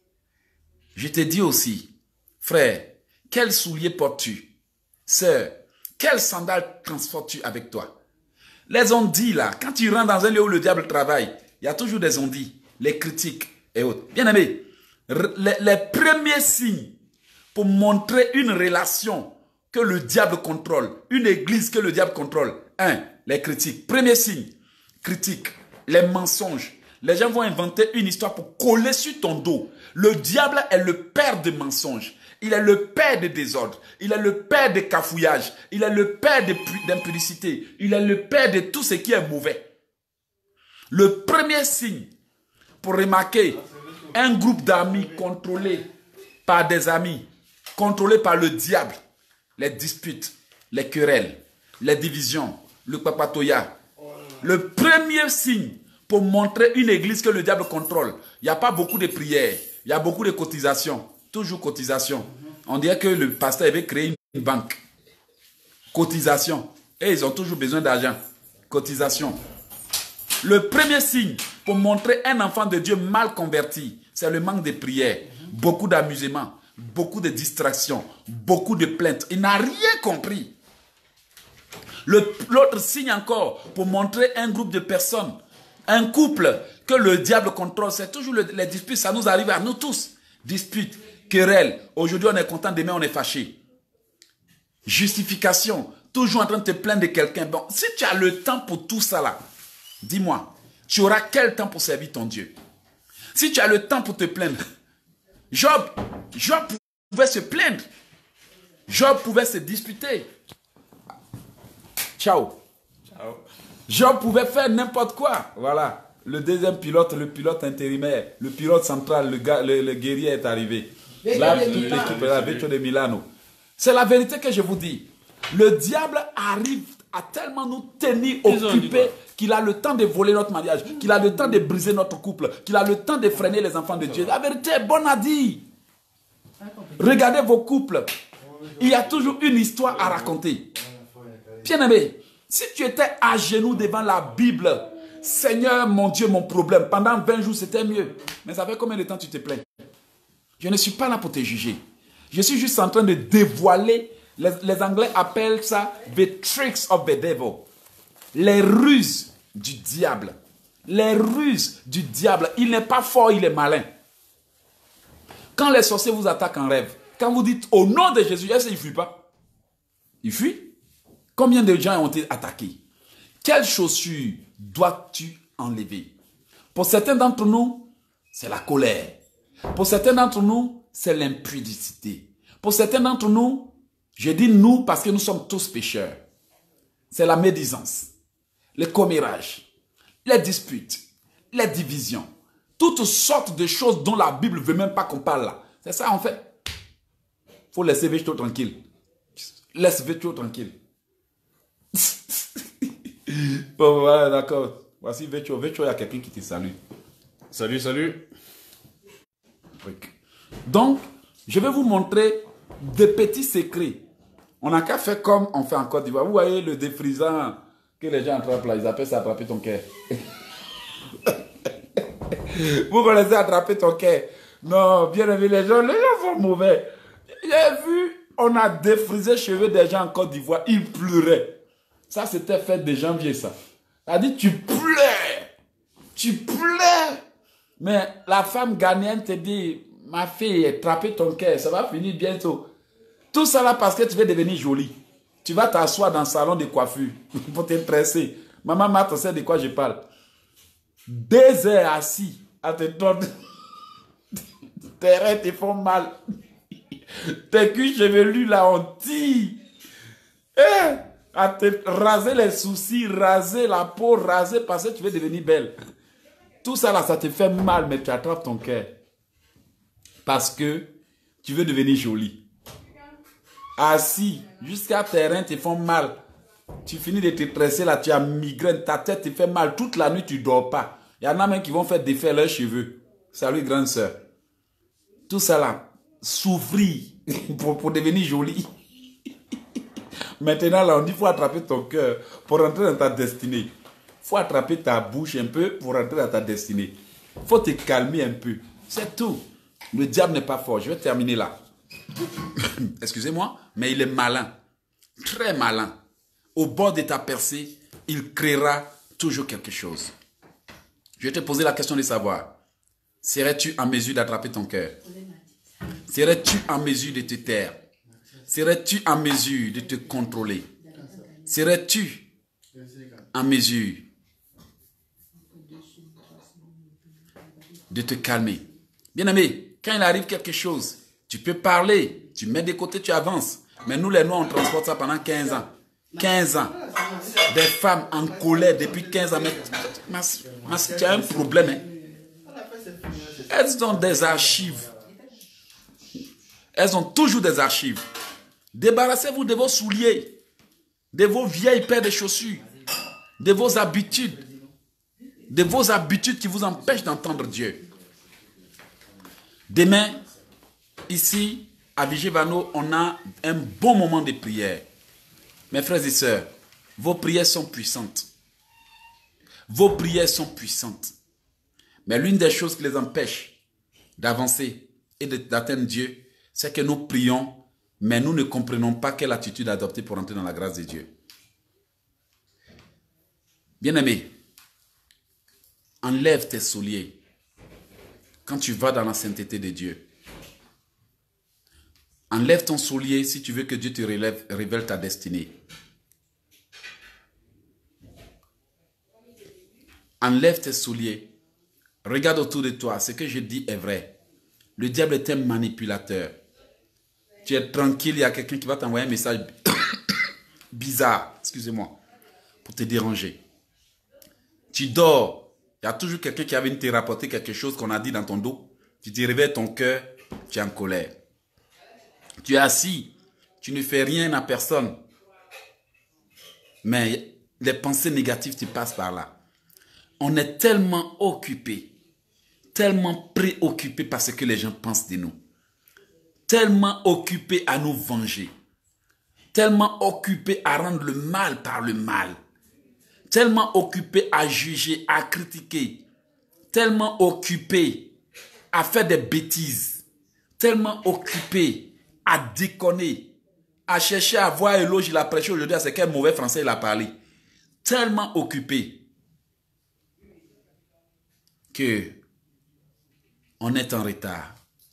Je te dis aussi, frère, quel soulier portes-tu? Sœur, quelle sandale transportes-tu avec toi? Les ondits là, quand tu rentres dans un lieu où le diable travaille, il y a toujours des ondits, les critiques et autres. Bien aimé, les premiers signes pour montrer une relation que le diable contrôle, une église que le diable contrôle. 1. Les critiques. Premier signe, critique, les mensonges. Les gens vont inventer une histoire pour coller sur ton dos. Le diable est le père des mensonges. Il est le père des désordres. Il est le père des cafouillages. Il est le père d'impudicité. Il est le père de tout ce qui est mauvais. Le premier signe pour remarquer un groupe d'amis contrôlé par des amis, contrôlé par le diable, les disputes, les querelles, les divisions, le papatoya. Le premier signe pour montrer une église que le diable contrôle, il n'y a pas beaucoup de prières, il y a beaucoup de cotisations, toujours cotisation. On dirait que le pasteur avait créé une banque. Cotisation. Et ils ont toujours besoin d'argent. Cotisation. Le premier signe pour montrer un enfant de Dieu mal converti, c'est le manque de prières, beaucoup d'amusement, beaucoup de distractions, beaucoup de plaintes. Il n'a rien compris. L'autre signe encore pour montrer un groupe de personnes, un couple que le diable contrôle, c'est toujours les disputes. Ça nous arrive à nous tous. Disputes, querelles. Aujourd'hui on est content, demain on est fâché. Justification. Toujours en train de te plaindre de quelqu'un. Bon, si tu as le temps pour tout ça là, dis-moi, tu auras quel temps pour servir ton Dieu? Si tu as le temps pour te plaindre, Job pouvait se plaindre. Job pouvait se disputer. Ciao. Ciao. Job pouvait faire n'importe quoi. Voilà. Le deuxième pilote, le pilote intérimaire, le pilote central, le guerrier est arrivé. Là, toute l'équipe est là, Vecchio de Milano. C'est la vérité que je vous dis. Le diable arrive à tellement nous tenir occupés qu'il a le temps de voler notre mariage, qu'il a le temps de briser notre couple, qu'il a le temps de freiner les enfants de Dieu. La vérité est bonne à dire. Regardez vos couples. Il y a toujours une histoire à raconter. Bien-aimé, si tu étais à genoux devant la Bible, Seigneur, mon Dieu, mon problème, pendant 20 jours, c'était mieux. Mais ça fait combien de temps tu te plains? Je ne suis pas là pour te juger. Je suis juste en train de dévoiler, les Anglais appellent ça the tricks of the devil. Les ruses du diable. Les ruses du diable. Il n'est pas fort, il est malin. Quand les sorciers vous attaquent en rêve, quand vous dites au nom de Jésus, est-ce qu'il ne fuit pas? Il fuit. Combien de gens ont été attaqués? Quelles chaussures dois-tu enlever? Pour certains d'entre nous, c'est la colère. Pour certains d'entre nous, c'est l'impudicité. Pour certains d'entre nous, je dis nous parce que nous sommes tous pécheurs. C'est la médisance, le commérage, les disputes, les divisions. Toutes sortes de choses dont la Bible ne veut même pas qu'on parle là. C'est ça en fait. Il faut laisser Vecchio tranquille. Laisse Vecchio tranquille. Bon, voilà, d'accord. Voici Vecchio. Vecchio, il y a quelqu'un qui te salue. Salut, salut. Donc, je vais vous montrer des petits secrets. On n'a qu'à faire comme on fait en Côte d'Ivoire. Vous voyez le défrisant que les gens attrapent là, ils appellent ça attraper ton cœur. Vous connaissez attraper ton cœur? Non, bien aimé, les gens sont mauvais. J'ai vu, on a défrisé les cheveux des gens en Côte d'Ivoire, ils pleuraient. Ça, c'était fait de janvier, ça. Ça dit, tu pleures. Tu pleures. Mais la femme ghanéenne te dit, ma fille, attraper ton cœur, ça va finir bientôt. Tout ça là parce que tu veux devenir jolie. Tu vas t'asseoir dans le salon de coiffure pour te tresser. Maman Marthe sait de quoi je parle. 2 heures assis à te tordre. Tes reins te font mal. Tes culs chevelus là, on tire. à te raser les soucis, raser la peau, raser parce que tu veux devenir belle. Tout ça là, ça te fait mal, mais tu attrapes ton cœur. Parce que tu veux devenir jolie. Assis, jusqu'à tes reins te font mal. Tu finis de te tresser là, tu as migraine, ta tête te fait mal. Toute la nuit, tu ne dors pas. Il y en a même qui vont faire défaire leurs cheveux. Salut, grande sœur. Tout ça là, souffrir pour devenir jolie. Maintenant, là, on dit qu'il faut attraper ton cœur pour rentrer dans ta destinée. Il faut attraper ta bouche un peu pour rentrer dans ta destinée. Il faut te calmer un peu. C'est tout. Le diable n'est pas fort. Je vais terminer là. Excusez-moi, mais il est malin. Très malin. Au bord de ta percée, il créera toujours quelque chose. Je vais te poser la question de savoir. Serais-tu en mesure d'attraper ton cœur? Serais-tu en mesure de te taire? Serais-tu en mesure de te contrôler? Serais-tu en mesure de te calmer? Bien-aimé, quand il arrive quelque chose, tu peux parler, tu mets de côté, tu avances. Mais nous, les Noirs, on transporte ça pendant 15 ans. 15 ans. Des femmes en colère depuis 15 ans. Mais tu as un problème. Hein? Elles ont des archives. Elles ont toujours des archives. Débarrassez-vous de vos souliers, de vos vieilles paires de chaussures, de vos habitudes qui vous empêchent d'entendre Dieu. Demain, ici, à Vigevano, on a un bon moment de prière. Mes frères et sœurs, vos prières sont puissantes. Vos prières sont puissantes. Mais l'une des choses qui les empêche d'avancer et d'atteindre Dieu, c'est que nous prions, mais nous ne comprenons pas quelle attitude adopter pour entrer dans la grâce de Dieu. Bien-aimé, enlève tes souliers quand tu vas dans la sainteté de Dieu. Enlève ton soulier si tu veux que Dieu te révèle ta destinée. Enlève tes souliers. Regarde autour de toi. Ce que je dis est vrai. Le diable est un manipulateur. Tu es tranquille, il y a quelqu'un qui va t'envoyer un message bizarre, excusez-moi, pour te déranger. Tu dors, il y a toujours quelqu'un qui vient te rapporter quelque chose qu'on a dit dans ton dos. Tu te réveilles ton cœur, tu es en colère. Tu es assis, tu ne fais rien à personne. Mais les pensées négatives te passent par là. On est tellement occupé, tellement préoccupé par ce que les gens pensent de nous. Tellement occupé à nous venger. Tellement occupé à rendre le mal par le mal. Tellement occupé à juger, à critiquer. Tellement occupé à faire des bêtises. Tellement occupé à déconner. À chercher à voir éloge. Il a prêché aujourd'hui à ce quel mauvais français il a parlé. Tellement occupé que on est en retard.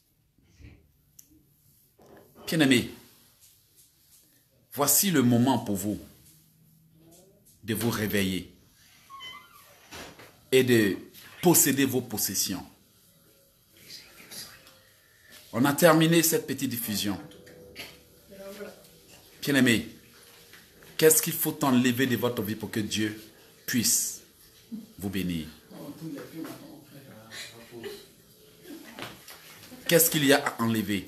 Bien-aimés, voici le moment pour vous de vous réveiller et de posséder vos possessions. On a terminé cette petite diffusion. Bien-aimés, qu'est-ce qu'il faut enlever de votre vie pour que Dieu puisse vous bénir? Qu'est-ce qu'il y a à enlever?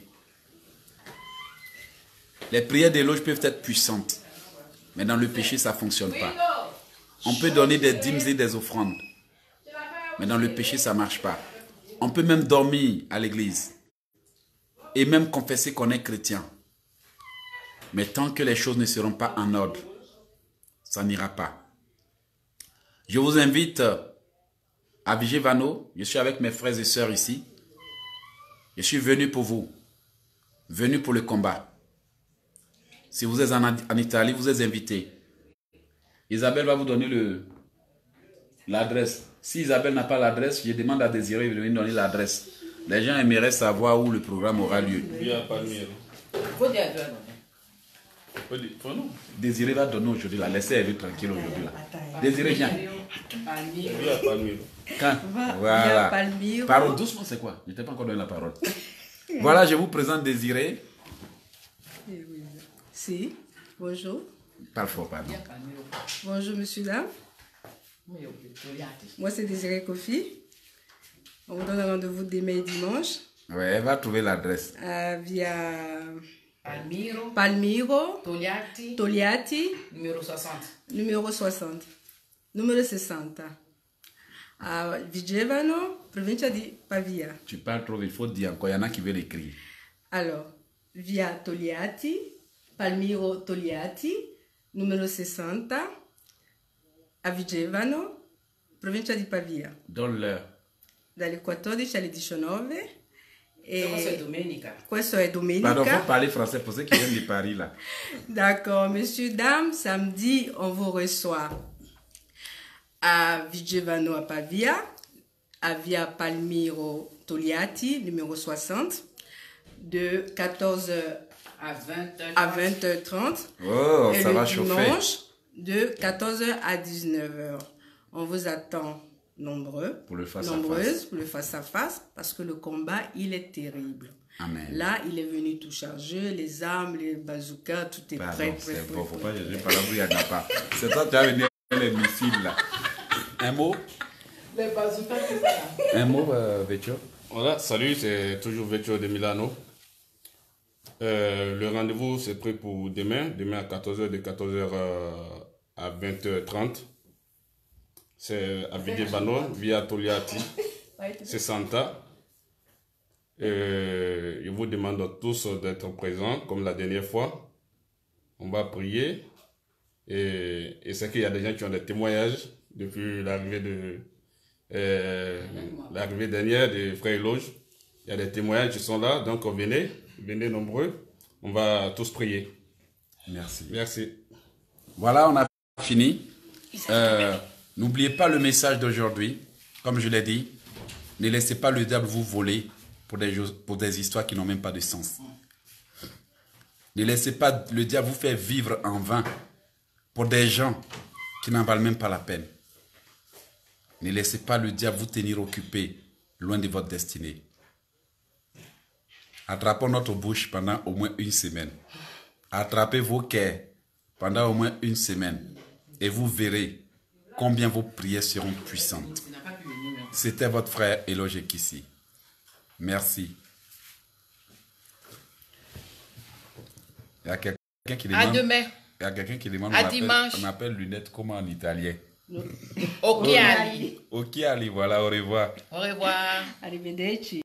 Les prières d'éloge peuvent être puissantes, mais dans le péché, ça ne fonctionne pas. On peut donner des dîmes et des offrandes, mais dans le péché, ça ne marche pas. On peut même dormir à l'église et même confesser qu'on est chrétien. Mais tant que les choses ne seront pas en ordre, ça n'ira pas. Je vous invite à Vigevano. Je suis avec mes frères et sœurs ici. Je suis venu pour vous, venu pour le combat. Si vous êtes en Italie, vous êtes invité. Isabelle va vous donner l'adresse. Si Isabelle n'a pas l'adresse, je demande à Désiré de venir donner l'adresse. Les gens aimeraient savoir où le programme aura lieu. Il y a Palmyre. Faut dire à toi, Désiré va donner aujourd'hui. Laissez-elle tranquille aujourd'hui. Désiré, viens. Il y a Palmyre. Quand? Voilà. Parole doucement, c'est quoi? Je ne t'ai pas encore donné la parole. Voilà, je vous présente Désiré. Si, bonjour. Parle fort, pardon. Bonjour, monsieur, dame. Moi, c'est Désiré Kofi. On vous donne un rendez-vous demain et dimanche. Ouais, elle va trouver l'adresse. Via Palmiro, Palmiro, Togliatti, Togliatti, numéro 60. numéro 60. Numero 60. A Vigevano, provincia di Pavia. Tu parles trop, il faut dire encore. Il y en a qui veulent écrire. Alors, via Togliatti, Palmiro Togliatti, numero 60, a Vigevano, provincia di Pavia. Donne l'heure. Dalle 14 alle 19. Questo è domenica. Questo è domenica. Pardon, faut parler français pour ceux qui viennent de Paris là. D'accord, messieurs, dames, samedi, on vous reçoit à Vigevano à Pavia, à via Palmiro Togliatti, numéro 60, de 14h À 20h. à 20h30. Oh, et ça le va chauffer. dimanche, de 14h à 19h. On vous attend nombreuses Pour le face-à-face, parce que le combat, il est terrible. Amen. Là, il est venu tout charger, les armes, les bazookas, tout est Pardon, prêt. c'est bon, faut pas juger par là où il n'y en a pas. C'est toi qui as venu les missiles là. Un mot? Les bazookas, c'est ça. Un mot, Vecchio? Voilà, salut, c'est toujours Vecchio de Milano. Le rendez-vous, c'est pris pour demain à 14h, de 14h à 20h30. C'est à Vigevano, via Togliatti, 60. Je vous demande tous d'être présents, comme la dernière fois. On va prier. Et c'est qu'il y a des gens qui ont des témoignages depuis l'arrivée dernière de Frère Eloge. Il y a des témoignages qui sont là, donc venez nombreux. On va tous prier. Merci. Merci. Voilà, on a fini. N'oubliez pas le message d'aujourd'hui. Comme je l'ai dit, ne laissez pas le diable vous voler pour des histoires qui n'ont même pas de sens. Ne laissez pas le diable vous faire vivre en vain pour des gens qui n'en valent même pas la peine. Ne laissez pas le diable vous tenir occupé loin de votre destinée. Attrapons notre bouche pendant au moins une semaine. Attrapez vos cœurs pendant au moins une semaine. Et vous verrez combien vos prières seront puissantes. C'était votre frère Eloge Kissi. Merci. Il y a quelqu'un qui demande... À demain. Il y a quelqu'un qui demande... À dimanche. On appelle lunettes comment en italien? Occhiali. Occhiali, voilà, au revoir. Au revoir. Arrivederci.